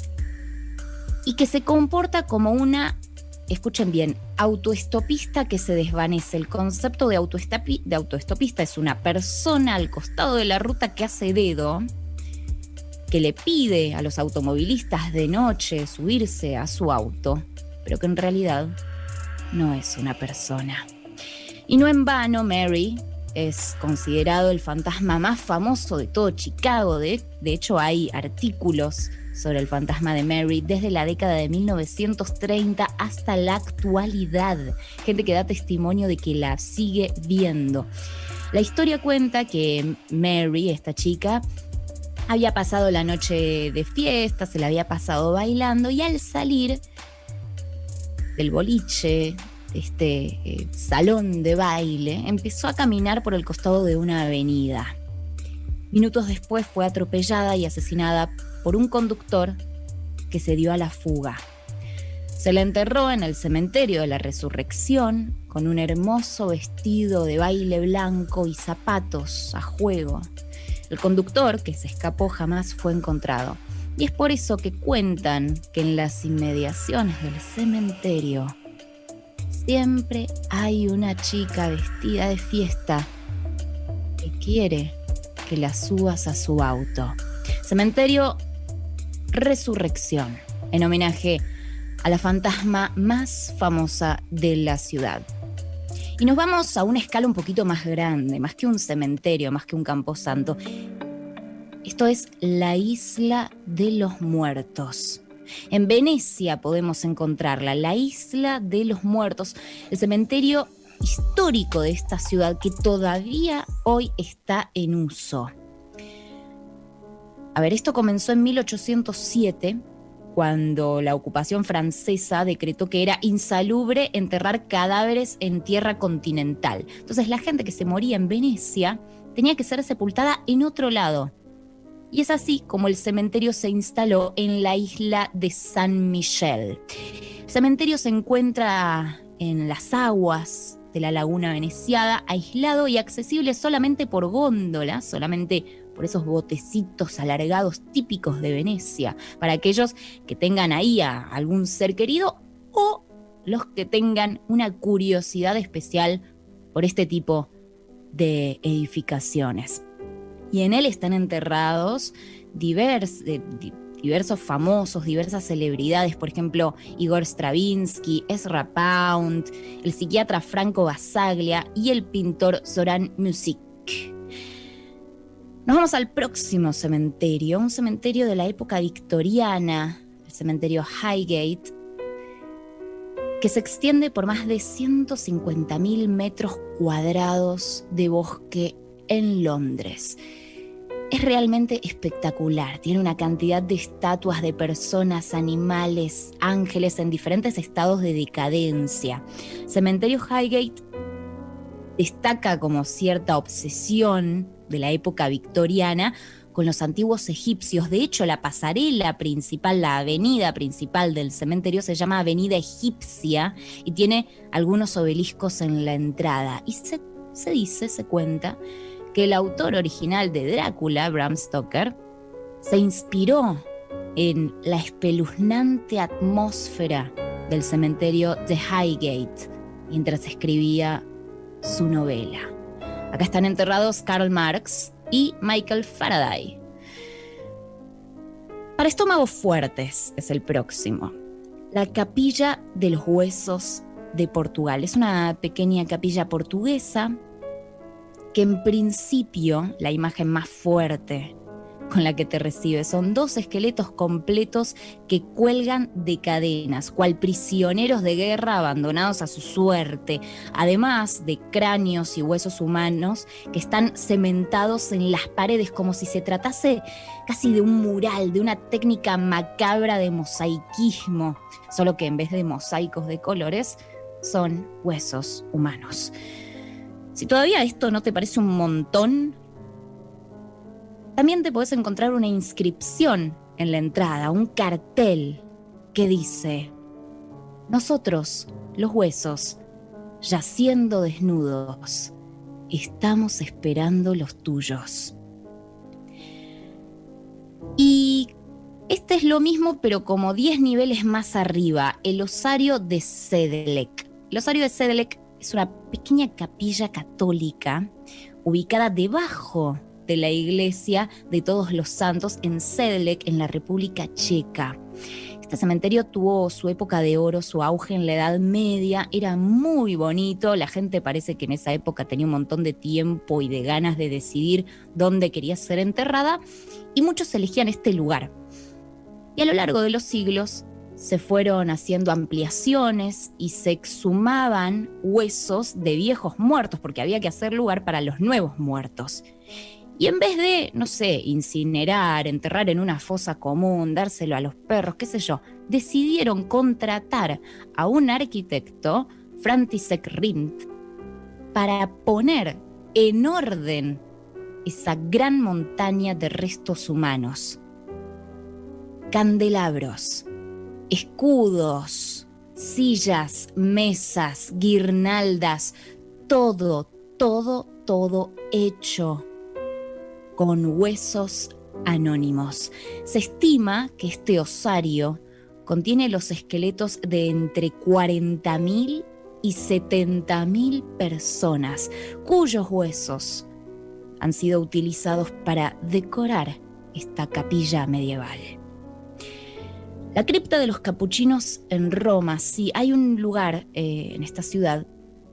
y que se comporta como una, escuchen bien, autoestopista que se desvanece. El concepto de, autoestopi- de autoestopista es una persona al costado de la ruta que hace dedo, que le pide a los automovilistas de noche subirse a su auto, pero que en realidad no es una persona. Y no en vano, Mary es considerado el fantasma más famoso de todo Chicago. De, de hecho, hay artículos sobre el fantasma de Mary desde la década de mil novecientos treinta hasta la actualidad. Gente que da testimonio de que la sigue viendo. La historia cuenta que Mary, esta chica, había pasado la noche de fiesta, se la había pasado bailando y al salir del boliche, este eh, salón de baile, empezó a caminar por el costado de una avenida. Minutos después fue atropellada y asesinada por un conductor que se dio a la fuga. Se la enterró en el cementerio de la Resurrección con un hermoso vestido de baile blanco y zapatos a juego. El conductor, que se escapó, jamás fue encontrado. Y es por eso que cuentan que en las inmediaciones del cementerio siempre hay una chica vestida de fiesta que quiere que la subas a su auto. Cementerio Resurrección, en homenaje a la fantasma más famosa de la ciudad. Y nos vamos a una escala un poquito más grande, más que un cementerio, más que un camposanto. Esto es la Isla de los Muertos. En Venecia podemos encontrarla, la Isla de los Muertos, el cementerio histórico de esta ciudad que todavía hoy está en uso. A ver, esto comenzó en mil ochocientos siete, cuando la ocupación francesa decretó que era insalubre enterrar cadáveres en tierra continental. Entonces la gente que se moría en Venecia tenía que ser sepultada en otro lado. Y es así como el cementerio se instaló en la isla de San Michel. El cementerio se encuentra en las aguas de la laguna veneciana, aislado y accesible solamente por góndolas, solamente por esos botecitos alargados típicos de Venecia, para aquellos que tengan ahí a algún ser querido o los que tengan una curiosidad especial por este tipo de edificaciones. Y en él están enterrados divers, eh, diversos famosos, diversas celebridades, por ejemplo, Igor Stravinsky, Ezra Pound, el psiquiatra Franco Basaglia y el pintor Zoran Music. Nos vamos al próximo cementerio, un cementerio de la época victoriana, el cementerio Highgate, que se extiende por más de ciento cincuenta mil metros cuadrados de bosque en Londres. Es realmente espectacular, tiene una cantidad de estatuas de personas, animales, ángeles en diferentes estados de decadencia. Cementerio Highgate destaca como cierta obsesión de la época victoriana con los antiguos egipcios. De hecho, la pasarela principal, la avenida principal del cementerio se llama Avenida Egipcia y tiene algunos obeliscos en la entrada. Y se, se dice, se cuenta, que el autor original de Drácula, Bram Stoker, se inspiró en la espeluznante atmósfera del cementerio de Highgate mientras escribía su novela. Acá están enterrados Karl Marx y Michael Faraday. Para estómagos fuertes es el próximo. La Capilla de los Huesos de Portugal. Es una pequeña capilla portuguesa que en principio la imagen más fuerte con la que te recibe son dos esqueletos completos que cuelgan de cadenas, cual prisioneros de guerra abandonados a su suerte, además de cráneos y huesos humanos que están cementados en las paredes como si se tratase casi de un mural, de una técnica macabra de mosaicismo, solo que en vez de mosaicos de colores son huesos humanos. Si todavía esto no te parece un montón, también te podés encontrar una inscripción en la entrada, un cartel que dice: nosotros, los huesos, yaciendo desnudos, estamos esperando los tuyos. Y este es lo mismo, pero como diez niveles más arriba, el osario de Sédelec. El osario de Sédelec es una pequeña capilla católica ubicada debajo de la iglesia de Todos los Santos en Sédelec, en la República Checa. Este cementerio tuvo su época de oro, su auge en la Edad Media, era muy bonito, la gente parece que en esa época tenía un montón de tiempo y de ganas de decidir dónde quería ser enterrada, y muchos elegían este lugar. Y a lo largo de los siglos se fueron haciendo ampliaciones y se exhumaban huesos de viejos muertos, porque había que hacer lugar para los nuevos muertos. Y en vez de, no sé, incinerar, enterrar en una fosa común, dárselo a los perros, qué sé yo, decidieron contratar a un arquitecto, František Rindt, para poner en orden esa gran montaña de restos humanos. Candelabros, escudos, sillas, mesas, guirnaldas, todo, todo, todo hecho con huesos anónimos. Se estima que este osario contiene los esqueletos de entre cuarenta mil y setenta mil personas, cuyos huesos han sido utilizados para decorar esta capilla medieval. La cripta de los capuchinos en Roma, sí, hay un lugar eh, en esta ciudad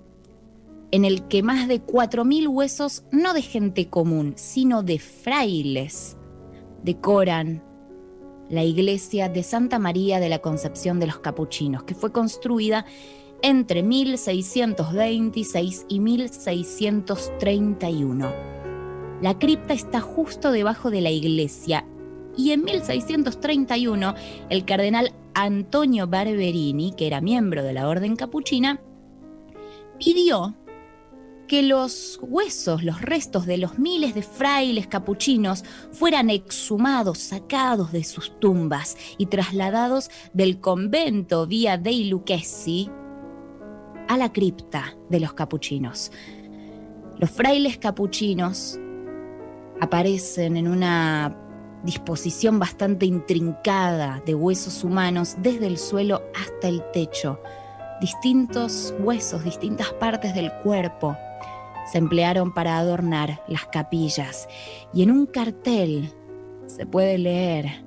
en el que más de cuatro mil huesos, no de gente común, sino de frailes, decoran la iglesia de Santa María de la Concepción de los Capuchinos, que fue construida entre mil seiscientos veintiséis y mil seiscientos treinta y uno. La cripta está justo debajo de la iglesia y en mil seiscientos treinta y uno el cardenal Antonio Barberini, que era miembro de la Orden Capuchina, pidió que los huesos, los restos de los miles de frailes capuchinos fueran exhumados, sacados de sus tumbas y trasladados del convento Via dei Lucchesi a la cripta de los capuchinos. Los frailes capuchinos aparecen en una disposición bastante intrincada de huesos humanos desde el suelo hasta el techo. Distintos huesos, distintas partes del cuerpo se emplearon para adornar las capillas. Y en un cartel se puede leer: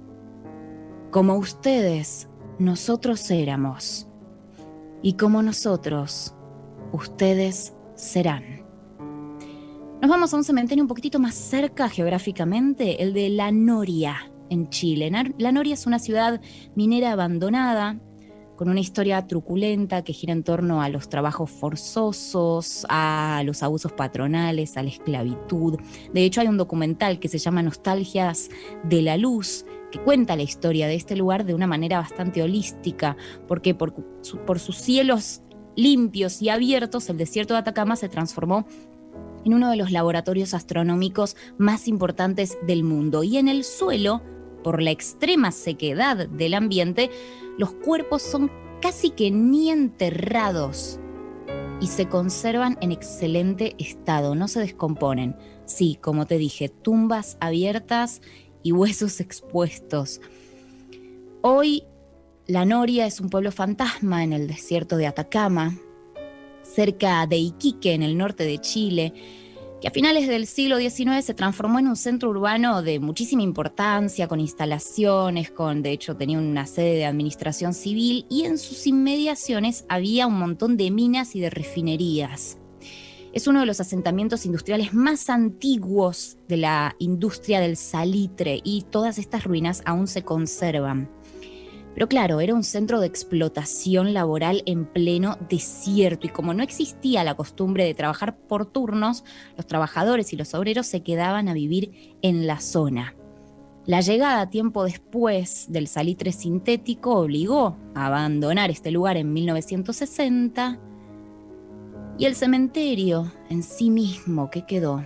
como ustedes, nosotros éramos, y como nosotros, ustedes serán. Nos vamos a un cementerio un poquitito más cerca geográficamente, el de La Noria, en Chile. La Noria es una ciudad minera abandonada, con una historia truculenta que gira en torno a los trabajos forzosos, a los abusos patronales, a la esclavitud. De hecho, hay un documental que se llama Nostalgias de la Luz, que cuenta la historia de este lugar de una manera bastante holística, porque por, su, por sus cielos limpios y abiertos, el desierto de Atacama se transformó en uno de los laboratorios astronómicos más importantes del mundo. Y en el suelo, por la extrema sequedad del ambiente, los cuerpos son casi que ni enterrados y se conservan en excelente estado, no se descomponen. Sí, como te dije, tumbas abiertas y huesos expuestos. Hoy, La Noria es un pueblo fantasma en el desierto de Atacama, cerca de Iquique, en el norte de Chile, que a finales del siglo diecinueve se transformó en un centro urbano de muchísima importancia, con instalaciones, con, de hecho tenía una sede de administración civil, y en sus inmediaciones había un montón de minas y de refinerías. Es uno de los asentamientos industriales más antiguos de la industria del salitre, y todas estas ruinas aún se conservan. Pero claro, era un centro de explotación laboral en pleno desierto, y como no existía la costumbre de trabajar por turnos, los trabajadores y los obreros se quedaban a vivir en la zona. La llegada tiempo después del salitre sintético obligó a abandonar este lugar en mil novecientos sesenta, y el cementerio en sí mismo que quedó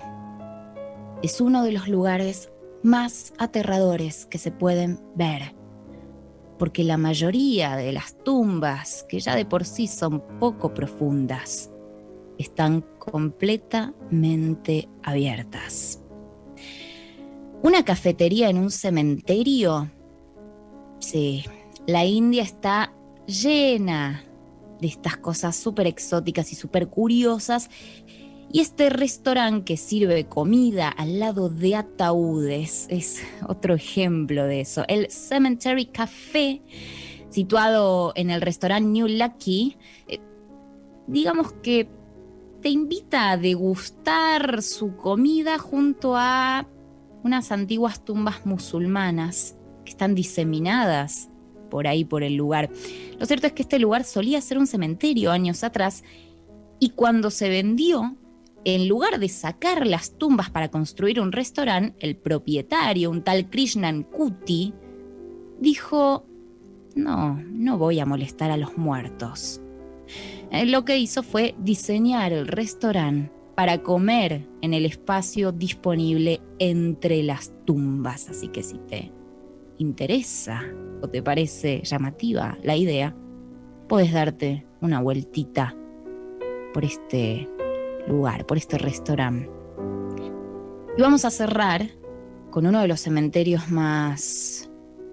es uno de los lugares más aterradores que se pueden ver, porque la mayoría de las tumbas, que ya de por sí son poco profundas, están completamente abiertas. ¿Una cafetería en un cementerio? Sí, la India está llena de estas cosas súper exóticas y súper curiosas. Y este restaurante que sirve comida al lado de ataúdes es otro ejemplo de eso. El Cemetery Café, situado en el restaurante New Lucky, eh, digamos que te invita a degustar su comida junto a unas antiguas tumbas musulmanas que están diseminadas por ahí, por el lugar. Lo cierto es que este lugar solía ser un cementerio años atrás, y cuando se vendió, en lugar de sacar las tumbas para construir un restaurante, el propietario, un tal Krishnan Kuti, dijo: no, no voy a molestar a los muertos. Lo que hizo fue diseñar el restaurante para comer en el espacio disponible entre las tumbas. Así que si te interesa o te parece llamativa la idea, puedes darte una vueltita por este lugar, por este restaurante. Y vamos a cerrar con uno de los cementerios más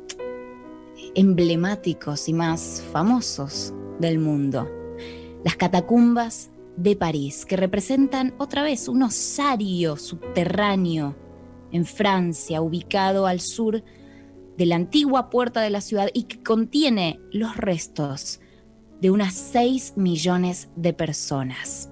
emblemáticos y más famosos del mundo, las catacumbas de París, que representan otra vez un osario subterráneo en Francia, ubicado al sur de la antigua puerta de la ciudad y que contiene los restos de unas seis millones de personas.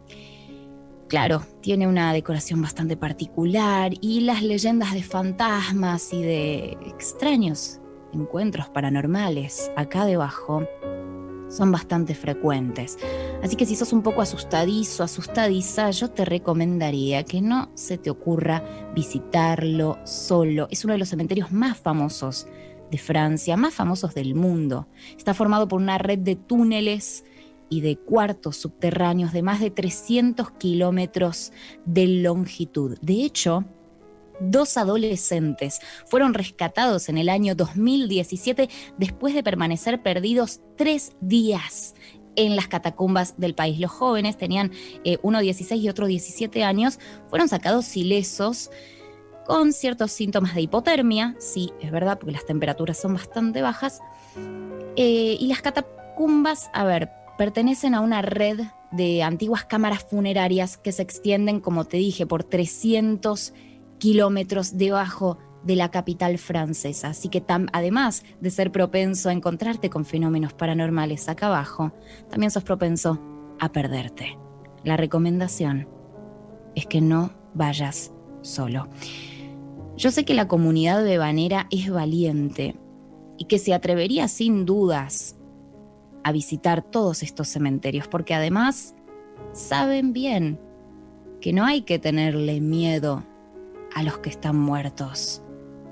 Claro, tiene una decoración bastante particular y las leyendas de fantasmas y de extraños encuentros paranormales acá debajo son bastante frecuentes. Así que si sos un poco asustadizo, asustadiza, yo te recomendaría que no se te ocurra visitarlo solo. Es uno de los cementerios más famosos de Francia, más famosos del mundo. Está formado por una red de túneles y de cuartos subterráneos de más de trescientos kilómetros de longitud. De hecho, dos adolescentes fueron rescatados en el año dos mil diecisiete después de permanecer perdidos tres días en las catacumbas del país. Los jóvenes tenían eh, uno dieciséis y otro diecisiete años, fueron sacados ilesos con ciertos síntomas de hipotermia, sí, es verdad, porque las temperaturas son bastante bajas. Eh, y las catacumbas, a ver, pertenecen a una red de antiguas cámaras funerarias que se extienden, como te dije, por trescientos kilómetros debajo de la capital francesa. Así que tam, además de ser propenso a encontrarte con fenómenos paranormales acá abajo, también sos propenso a perderte. La recomendación es que no vayas solo. Yo sé que la comunidad bebanera es valiente y que se atrevería sin dudas a visitar todos estos cementerios, porque además saben bien que no hay que tenerle miedo a los que están muertos.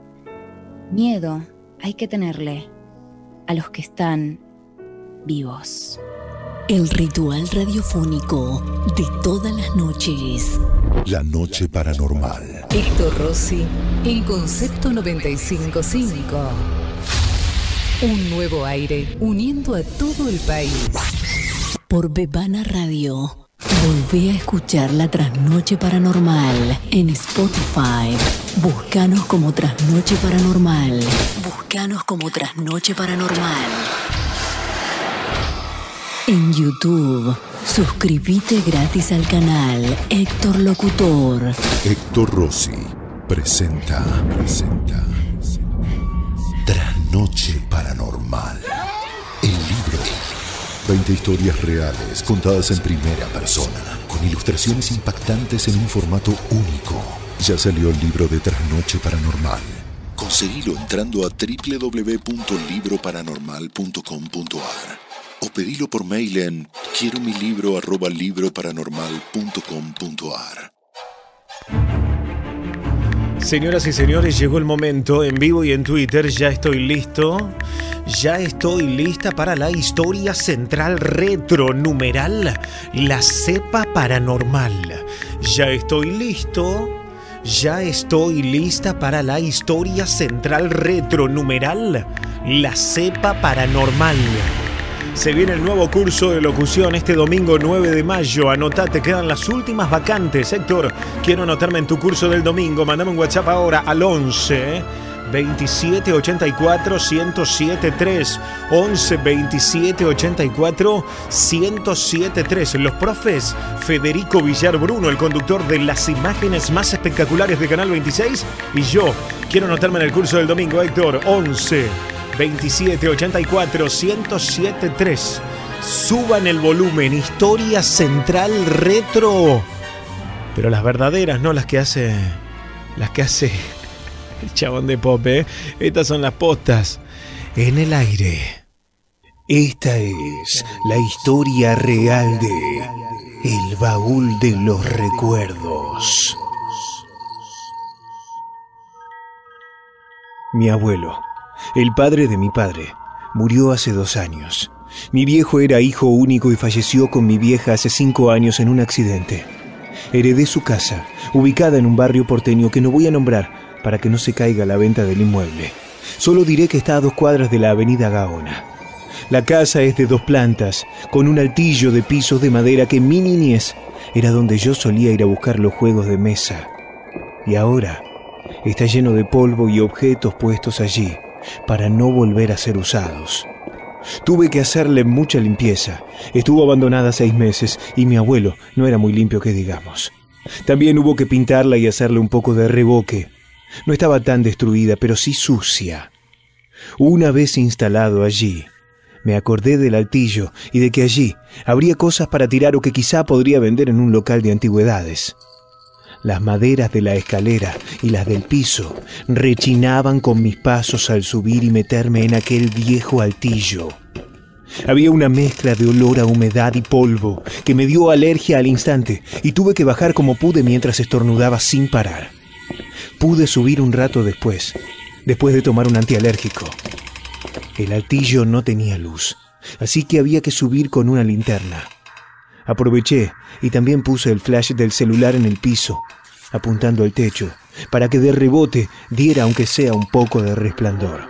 Miedo hay que tenerle a los que están vivos. El ritual radiofónico de todas las noches. La noche paranormal. Héctor Rossi en Concepto noventa y cinco punto cinco. Un nuevo aire uniendo a todo el país. Por Bebana Radio. Volvé a escuchar la Trasnoche Paranormal en Spotify. Búscanos como Trasnoche Paranormal. Búscanos como Trasnoche Paranormal. En YouTube, suscríbete gratis al canal Héctor Locutor. Héctor Rossi presenta, presenta Trasnoche Paranormal. El libro. veinte historias reales contadas en primera persona, con ilustraciones impactantes en un formato único. Ya salió el libro de Trasnoche Paranormal. Conseguilo entrando a doble u doble u doble u punto libro paranormal punto com punto a r o pedilo por mail en quiero mi libro arroba libro paranormal punto com punto a r. Señoras y señores, llegó el momento. En vivo y en Twitter ya estoy listo. Ya estoy lista para la historia central retro numeral, la cepa paranormal. Ya estoy listo. Ya estoy lista para la historia central retro numeral, la cepa paranormal. Se viene el nuevo curso de locución este domingo nueve de mayo. Anotate, quedan las últimas vacantes. Héctor, quiero anotarme en tu curso del domingo. Mandame un WhatsApp ahora al once veintisiete ochenta y cuatro ciento setenta y tres. once veintisiete ochenta y cuatro ciento setenta y tres. Los profes Federico Villar Bruno, el conductor de las imágenes más espectaculares de Canal veintiséis, y yo quiero anotarme en el curso del domingo. Héctor, once veintisiete ochenta y cuatro ciento setenta y tres. Suban el volumen. Historia central retro, pero las verdaderas, no las que hace las que hace el chabón de pop, ¿eh? Estas son las postas en el aire. Esta es la historia real de El Baúl de los Recuerdos. Mi abuelo, el padre de mi padre, murió hace dos años. Mi viejo era hijo único y falleció con mi vieja hace cinco años en un accidente. Heredé su casa, ubicada en un barrio porteño que no voy a nombrar para que no se caiga la venta del inmueble. Solo diré que está a dos cuadras de la avenida Gaona. La casa es de dos plantas, con un altillo de pisos de madera que en mi niñez era donde yo solía ir a buscar los juegos de mesa. Y ahora Está lleno de polvo y objetos puestos allí para no volver a ser usados. Tuve que hacerle mucha limpieza. Estuvo abandonada seis meses y mi abuelo no era muy limpio que digamos. También hubo que pintarla y hacerle un poco de reboque. No estaba tan destruida, pero sí sucia. Una vez instalado allí, me acordé del altillo y de que allí habría cosas para tirar o que quizá podría vender en un local de antigüedades. Las maderas de la escalera y las del piso rechinaban con mis pasos al subir y meterme en aquel viejo altillo. Había una mezcla de olor a humedad y polvo que me dio alergia al instante y tuve que bajar como pude mientras estornudaba sin parar. Pude subir un rato después, después de tomar un antialérgico. El altillo no tenía luz, así que había que subir con una linterna. Aproveché y también puse el flash del celular en el piso, apuntando al techo, para que de rebote diera aunque sea un poco de resplandor.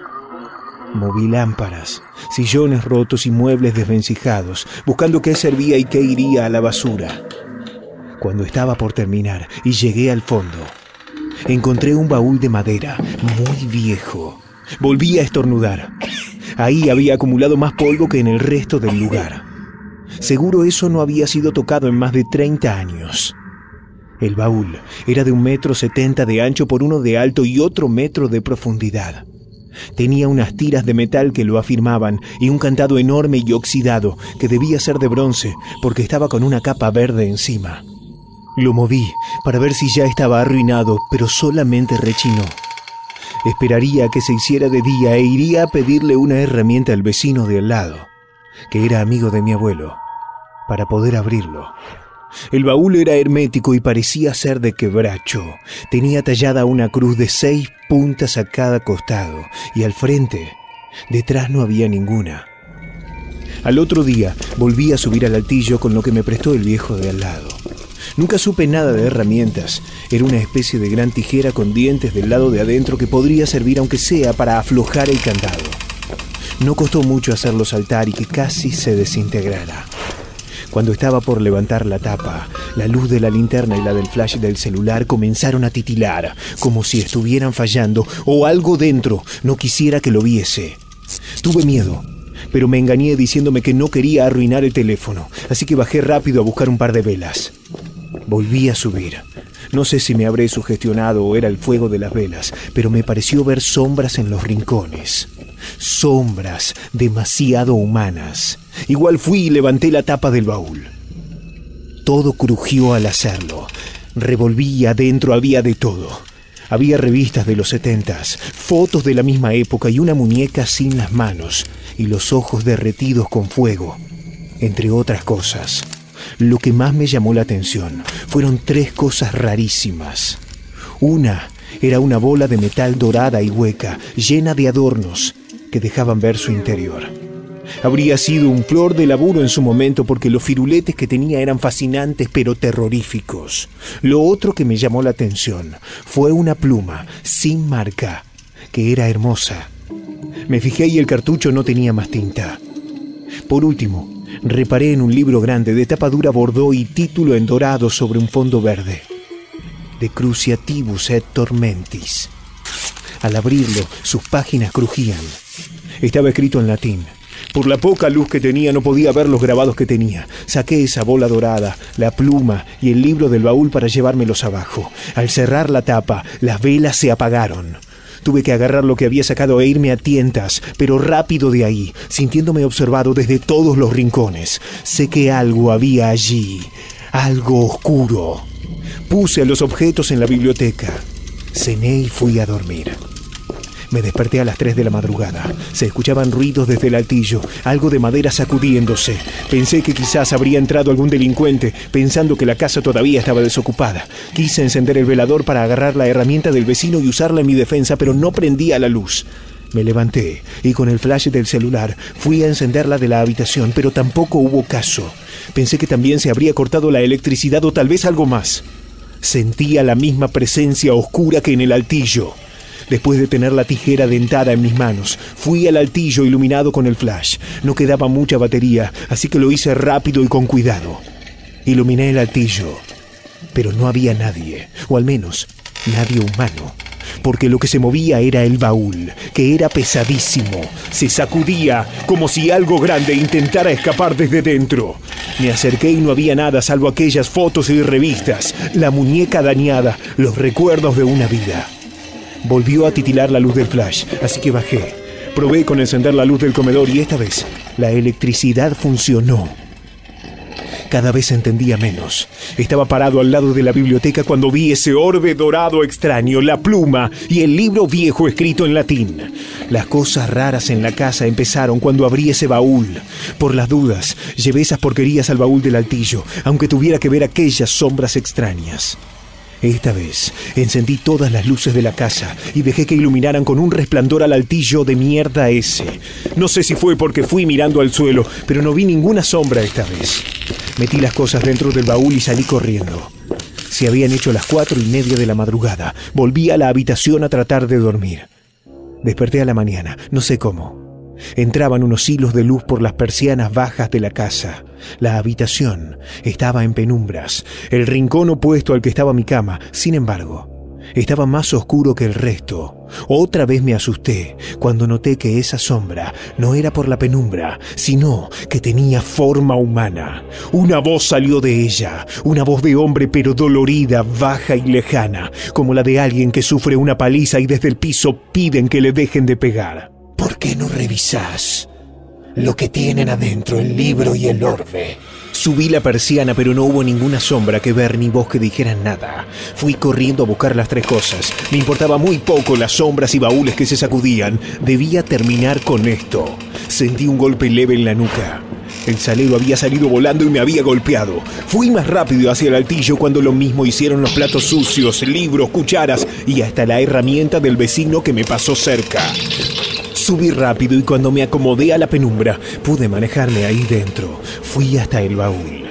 Moví lámparas, sillones rotos y muebles desvencijados, buscando qué servía y qué iría a la basura. Cuando estaba por terminar y llegué al fondo, encontré un baúl de madera muy viejo. Volví a estornudar. Ahí había acumulado más polvo que en el resto del lugar. Seguro eso no había sido tocado en más de treinta años. El baúl era de un metro setenta de ancho por uno de alto y otro metro de profundidad. Tenía unas tiras de metal que lo afirmaban y un candado enorme y oxidado que debía ser de bronce porque estaba con una capa verde encima. Lo moví para ver si ya estaba arruinado, pero solamente rechinó. Esperaría que se hiciera de día e iría a pedirle una herramienta al vecino de al lado, que era amigo de mi abuelo, para poder abrirlo. El baúl era hermético y parecía ser de quebracho. Tenía tallada una cruz de seis puntas a cada costado y al frente, detrás no había ninguna. Al otro día volví a subir al altillo con lo que me prestó el viejo de al lado. Nunca supe nada de herramientas. Era una especie de gran tijera con dientes del lado de adentro que podría servir aunque sea para aflojar el candado. No costó mucho hacerlo saltar y que casi se desintegrara. Cuando estaba por levantar la tapa, la luz de la linterna y la del flash del celular comenzaron a titilar, como si estuvieran fallando o algo dentro no quisiera que lo viese. Tuve miedo, pero me engañé diciéndome que no quería arruinar el teléfono, así que bajé rápido a buscar un par de velas. Volví a subir. No sé si me habré sugestionado o era el fuego de las velas, pero me pareció ver sombras en los rincones. Sombras demasiado humanas. Igual fui y levanté la tapa del baúl. Todo crujió al hacerlo. Revolví y adentro había de todo. Había revistas de los setentas, fotos de la misma época y una muñeca sin las manos y los ojos derretidos con fuego, entre otras cosas. Lo que más me llamó la atención fueron tres cosas rarísimas. Una era una bola de metal dorada y hueca, llena de adornos que dejaban ver su interior. Habría sido un flor de laburo en su momento porque los firuletes que tenía eran fascinantes pero terroríficos. Lo otro que me llamó la atención fue una pluma sin marca que era hermosa. Me fijé y el cartucho no tenía más tinta. Por último, reparé en un libro grande de tapa dura bordó y título en dorado sobre un fondo verde. De Cruciatibus et Tormentis. Al abrirlo, sus páginas crujían. Estaba escrito en latín. Por la poca luz que tenía no podía ver los grabados que tenía. Saqué esa bola dorada, la pluma y el libro del baúl para llevármelos abajo. Al cerrar la tapa, las velas se apagaron. Tuve que agarrar lo que había sacado e irme a tientas, pero rápido de ahí, sintiéndome observado desde todos los rincones. Sé que algo había allí, algo oscuro. Puse los objetos en la biblioteca. Cené y fui a dormir. Me desperté a las tres de la madrugada. Se escuchaban ruidos desde el altillo, algo de madera sacudiéndose. Pensé que quizás habría entrado algún delincuente, pensando que la casa todavía estaba desocupada. Quise encender el velador para agarrar la herramienta del vecino y usarla en mi defensa, pero no prendía la luz. Me levanté y con el flash del celular fui a encenderla de la habitación, pero tampoco hubo caso. Pensé que también se habría cortado la electricidad o tal vez algo más. Sentía la misma presencia oscura que en el altillo. Después de tener la tijera dentada en mis manos, fui al altillo iluminado con el flash. No quedaba mucha batería, así que lo hice rápido y con cuidado. Iluminé el altillo, pero no había nadie, o al menos nadie humano. porque lo que se movía era el baúl, que era pesadísimo. Se sacudía como si algo grande intentara escapar desde dentro. Me acerqué y no había nada salvo aquellas fotos y revistas, la muñeca dañada, los recuerdos de una vida. Volvió a titilar la luz del flash, así que bajé. Probé con encender la luz del comedor y esta vez la electricidad funcionó. Cada vez entendía menos. Estaba parado al lado de la biblioteca cuando vi ese orbe dorado extraño, la pluma y el libro viejo escrito en latín. Las cosas raras en la casa empezaron cuando abrí ese baúl. Por las dudas, llevé esas porquerías al baúl del altillo, aunque tuviera que ver aquellas sombras extrañas. Esta vez encendí todas las luces de la casa y dejé que iluminaran con un resplandor al altillo de mierda ese. No sé si fue porque fui mirando al suelo, pero no vi ninguna sombra esta vez. Metí las cosas dentro del baúl y salí corriendo. Se habían hecho las cuatro y media de la madrugada. Volví a la habitación a tratar de dormir. Desperté a la mañana, no sé cómo. Entraban unos hilos de luz por las persianas bajas de la casa. La habitación estaba en penumbras. El rincón opuesto al que estaba mi cama, sin embargo, estaba más oscuro que el resto. Otra vez me asusté cuando noté que esa sombra no era por la penumbra, sino que tenía forma humana. Una voz salió de ella, una voz de hombre pero dolorida, baja y lejana, como la de alguien que sufre una paliza y desde el piso piden que le dejen de pegar. ¿Por qué no revisás lo que tienen adentro el libro y el orbe? Subí la persiana, pero no hubo ninguna sombra que ver ni voz que dijeran nada. Fui corriendo a buscar las tres cosas. Me importaba muy poco las sombras y baúles que se sacudían. Debía terminar con esto. Sentí un golpe leve en la nuca. El salero había salido volando y me había golpeado. Fui más rápido hacia el altillo cuando lo mismo hicieron los platos sucios, libros, cucharas y hasta la herramienta del vecino que me pasó cerca. Subí rápido y cuando me acomodé a la penumbra, pude manejarme ahí dentro. Fui hasta el baúl.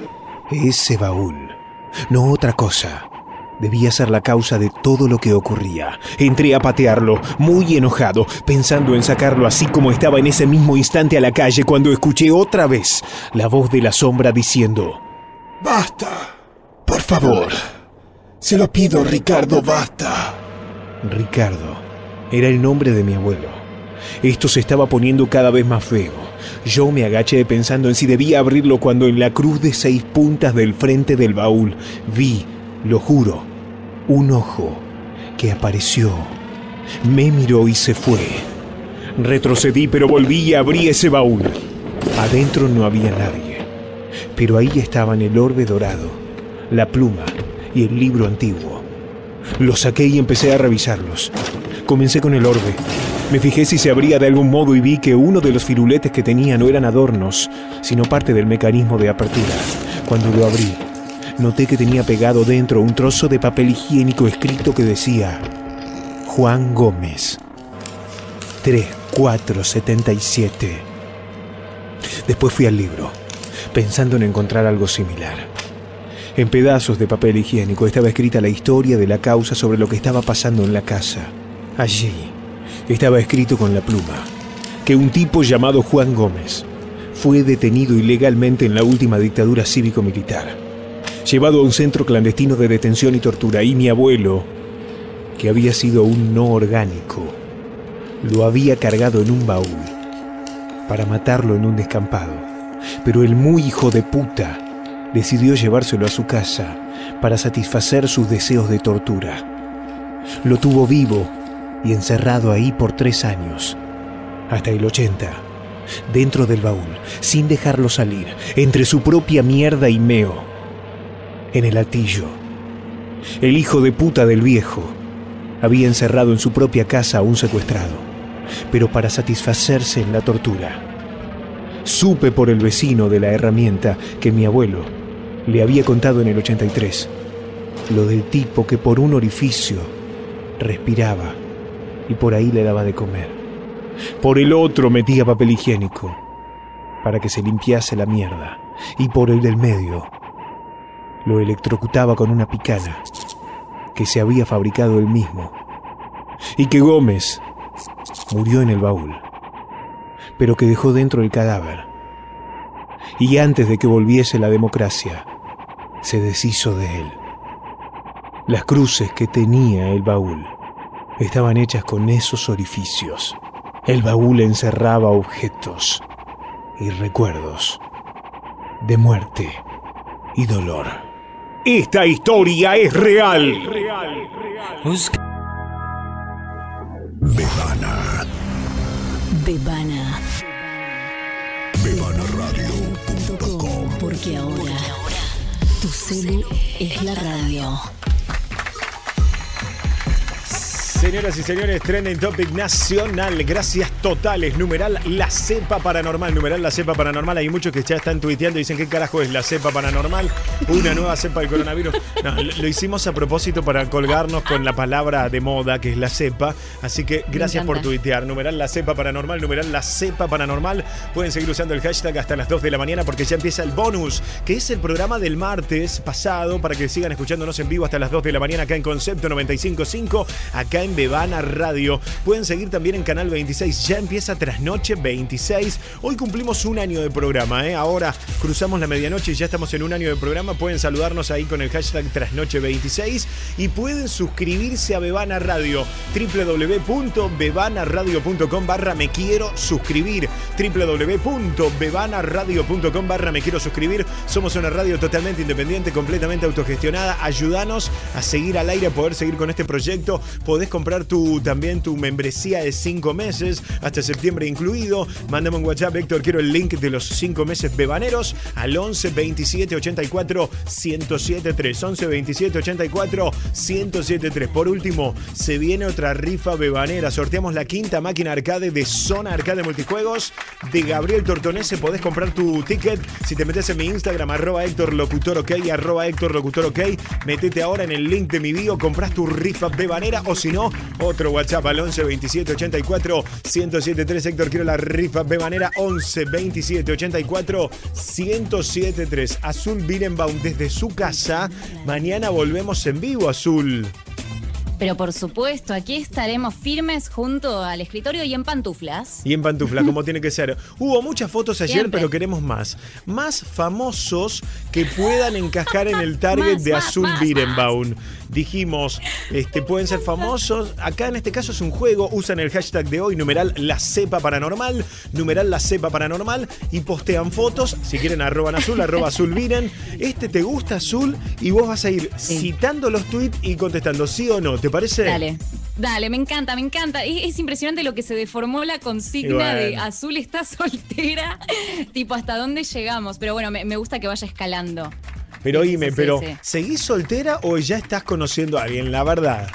Ese baúl, no otra cosa, debía ser la causa de todo lo que ocurría. Entré a patearlo, muy enojado, pensando en sacarlo así como estaba en ese mismo instante a la calle cuando escuché otra vez la voz de la sombra diciendo: ¡Basta! ¡Por favor! Se lo pido, Ricardo, basta. Ricardo era el nombre de mi abuelo. Esto se estaba poniendo cada vez más feo. Yo me agaché pensando en si debía abrirlo cuando en la cruz de seis puntas del frente del baúl vi, lo juro, un ojo que apareció. Me miró y se fue. Retrocedí, pero volví y abrí ese baúl. Adentro no había nadie, pero ahí estaban el orbe dorado, la pluma y el libro antiguo. Los saqué y empecé a revisarlos. Comencé con el orbe. Me fijé si se abría de algún modo y vi que uno de los firuletes que tenía no eran adornos, sino parte del mecanismo de apertura. Cuando lo abrí, noté que tenía pegado dentro un trozo de papel higiénico escrito que decía: Juan Gómez, tres cuatro setenta y siete. Después fui al libro, pensando en encontrar algo similar. En pedazos de papel higiénico estaba escrita la historia de la causa sobre lo que estaba pasando en la casa. Allí estaba escrito con la pluma que un tipo llamado Juan Gómez fue detenido ilegalmente en la última dictadura cívico-militar, llevado a un centro clandestino de detención y tortura, y mi abuelo, que había sido un no orgánico, lo había cargado en un baúl para matarlo en un descampado. Pero el muy hijo de puta decidió llevárselo a su casa para satisfacer sus deseos de tortura. Lo tuvo vivo y encerrado ahí por tres años, hasta el ochenta, dentro del baúl, sin dejarlo salir, entre su propia mierda y meo. En el altillo, el hijo de puta del viejo había encerrado en su propia casa a un secuestrado, pero para satisfacerse en la tortura. Supe por el vecino de la herramienta que mi abuelo le había contado en el ochenta y tres, lo del tipo que por un orificio respiraba y por ahí le daba de comer. Por el otro metía papel higiénico para que se limpiase la mierda, y por el del medio lo electrocutaba con una picana que se había fabricado él mismo, y que Gómez murió en el baúl, pero que dejó dentro el cadáver, y antes de que volviese la democracia se deshizo de él. Las cruces que tenía el baúl estaban hechas con esos orificios. El baúl encerraba objetos y recuerdos de muerte y dolor. Esta historia es real. Bebana. Bebana. Bebana Radio punto com. Porque ahora tu celu es la radio. Señoras y señores, Trending Topic Nacional, gracias totales, numeral la cepa paranormal, numeral la cepa paranormal. Hay muchos que ya están tuiteando y dicen, ¿qué carajo es la cepa paranormal? Una nueva cepa del coronavirus. No, lo hicimos a propósito para colgarnos con la palabra de moda, que es la cepa. Así que gracias por tuitear, numeral la cepa paranormal, numeral la cepa paranormal. Pueden seguir usando el hashtag hasta las dos de la mañana porque ya empieza el bonus, que es el programa del martes pasado, para que sigan escuchándonos en vivo hasta las dos de la mañana acá en Concepto noventa y cinco punto cinco, acá en Bebana Radio. Pueden seguir también en Canal veintiséis. Ya empieza Trasnoche veintiséis. Hoy cumplimos un año de programa, ¿eh? Ahora cruzamos la medianoche y ya estamos en un año de programa. Pueden saludarnos ahí con el hashtag Trasnoche veintiséis y pueden suscribirse a Bebana Radio. w w w punto bebana radio punto com barra me quiero suscribir. w w w punto bebana radio punto com barra me quiero suscribir. Somos una radio totalmente independiente, completamente autogestionada. Ayúdanos a seguir al aire, a poder seguir con este proyecto. Podés comprar tu, también tu membresía de cinco meses, hasta septiembre incluido. Mándame un WhatsApp, Héctor, quiero el link de los cinco meses bebaneros al once veintisiete ochenta y cuatro ciento setenta y tres. once veintisiete ochenta y cuatro ciento setenta y tres. Por último, se viene otra rifa bebanera. Sorteamos la quinta máquina arcade de Zona Arcade Multijuegos de Gabriel Tortonese. Podés comprar tu ticket si te metes en mi Instagram, arroba Héctor Locutor OK, arroba Héctor Locutor OK. Metete ahora en el link de mi bio, comprás tu rifa bebanera, o si no, otro WhatsApp al once veintisiete ochenta y cuatro ciento setenta y tres. Héctor, quiero la rifa bebanera. Once veintisiete ochenta y cuatro ciento setenta y tres. Azul Birenbaum desde su casa. Mañana volvemos en vivo, Azul. Pero por supuesto, aquí estaremos firmes junto al escritorio y en pantuflas. Y en pantuflas, como tiene que ser. Hubo muchas fotos ayer, Siempre. pero queremos más. Más famosos que puedan encajar en el target Más, de más, Azul más, Birenbaum. Dijimos, este, pueden ser famosos. Acá en este caso es un juego. Usan el hashtag de hoy, numeral la cepa paranormal, numeral la cepa paranormal, y postean fotos. Si quieren, arroban azul, arroba azul Biren. Este te gusta, Azul, y vos vas a ir Sí. citando los tweets y contestando sí o no. ¿Te parece? Dale. Dale, me encanta, me encanta. Es, es impresionante lo que se deformó la consigna Bueno. de Azul está soltera. Tipo, ¿hasta dónde llegamos? Pero bueno, me, me gusta que vaya escalando. Pero Sí, dime, sí, pero sí. ¿seguís soltera o ya estás conociendo a alguien? La verdad.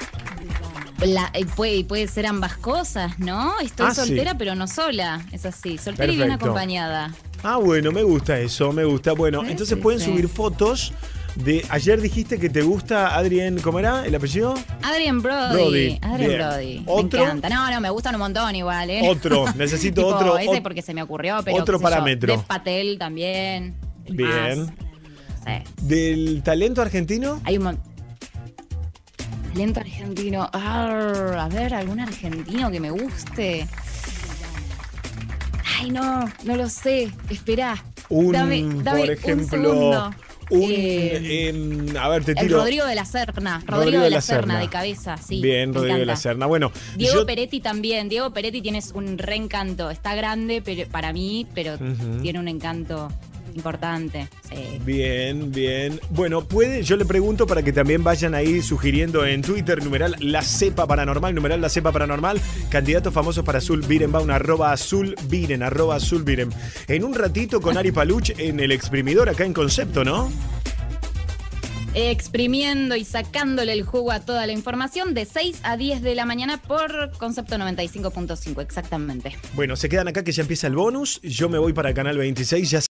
La, eh, puede, puede ser ambas cosas, ¿no? Estoy Ah, sí. soltera, pero no sola. Es así, soltera y bien Perfecto. acompañada. Ah, bueno, me gusta eso, me gusta. Bueno, Sí, entonces sí, pueden sí. subir fotos de... Ayer dijiste que te gusta Adrien, ¿cómo era el apellido? Adrien Brody. Brody, Adrien bien. Brody. ¿Otro? Me encanta. No, no, me gustan un montón igual, ¿eh? Otro, necesito Tipo, otro. Ese ot- porque se me ocurrió, pero otro qué sé yo, parámetro. Dev Patel también. Bien. Más. Sí. ¿Del talento argentino? Hay un montón. Talento argentino. Arr, a ver, algún argentino que me guste. Ay, no, no lo sé. Espera. Un, dame, dame por un ejemplo, segundo. un... Eh, em, a ver, te El tiro... Rodrigo de la Serna. Rodrigo, de la, Serna, de cabeza, sí. Bien, me Rodrigo de encanta. la Serna. Bueno, Diego yo... Peretti también. Diego Peretti tienes un reencanto. Está grande pero, para mí, pero Ujú. tiene un encanto importante. Sí. Bien, bien. Bueno, puede, yo le pregunto para que también vayan ahí sugiriendo en Twitter, numeral la cepa paranormal, numeral la cepa paranormal, candidatos famosos para Azul Birenbaum, arroba Azul Biren, arroba Azul Biren. En un ratito con Ari Paluch en el exprimidor acá en Concepto, ¿no? Exprimiendo y sacándole el jugo a toda la información de seis a diez de la mañana por Concepto noventa y cinco punto cinco, exactamente. Bueno, se quedan acá que ya empieza el bonus. Yo me voy para Canal veintiséis, ya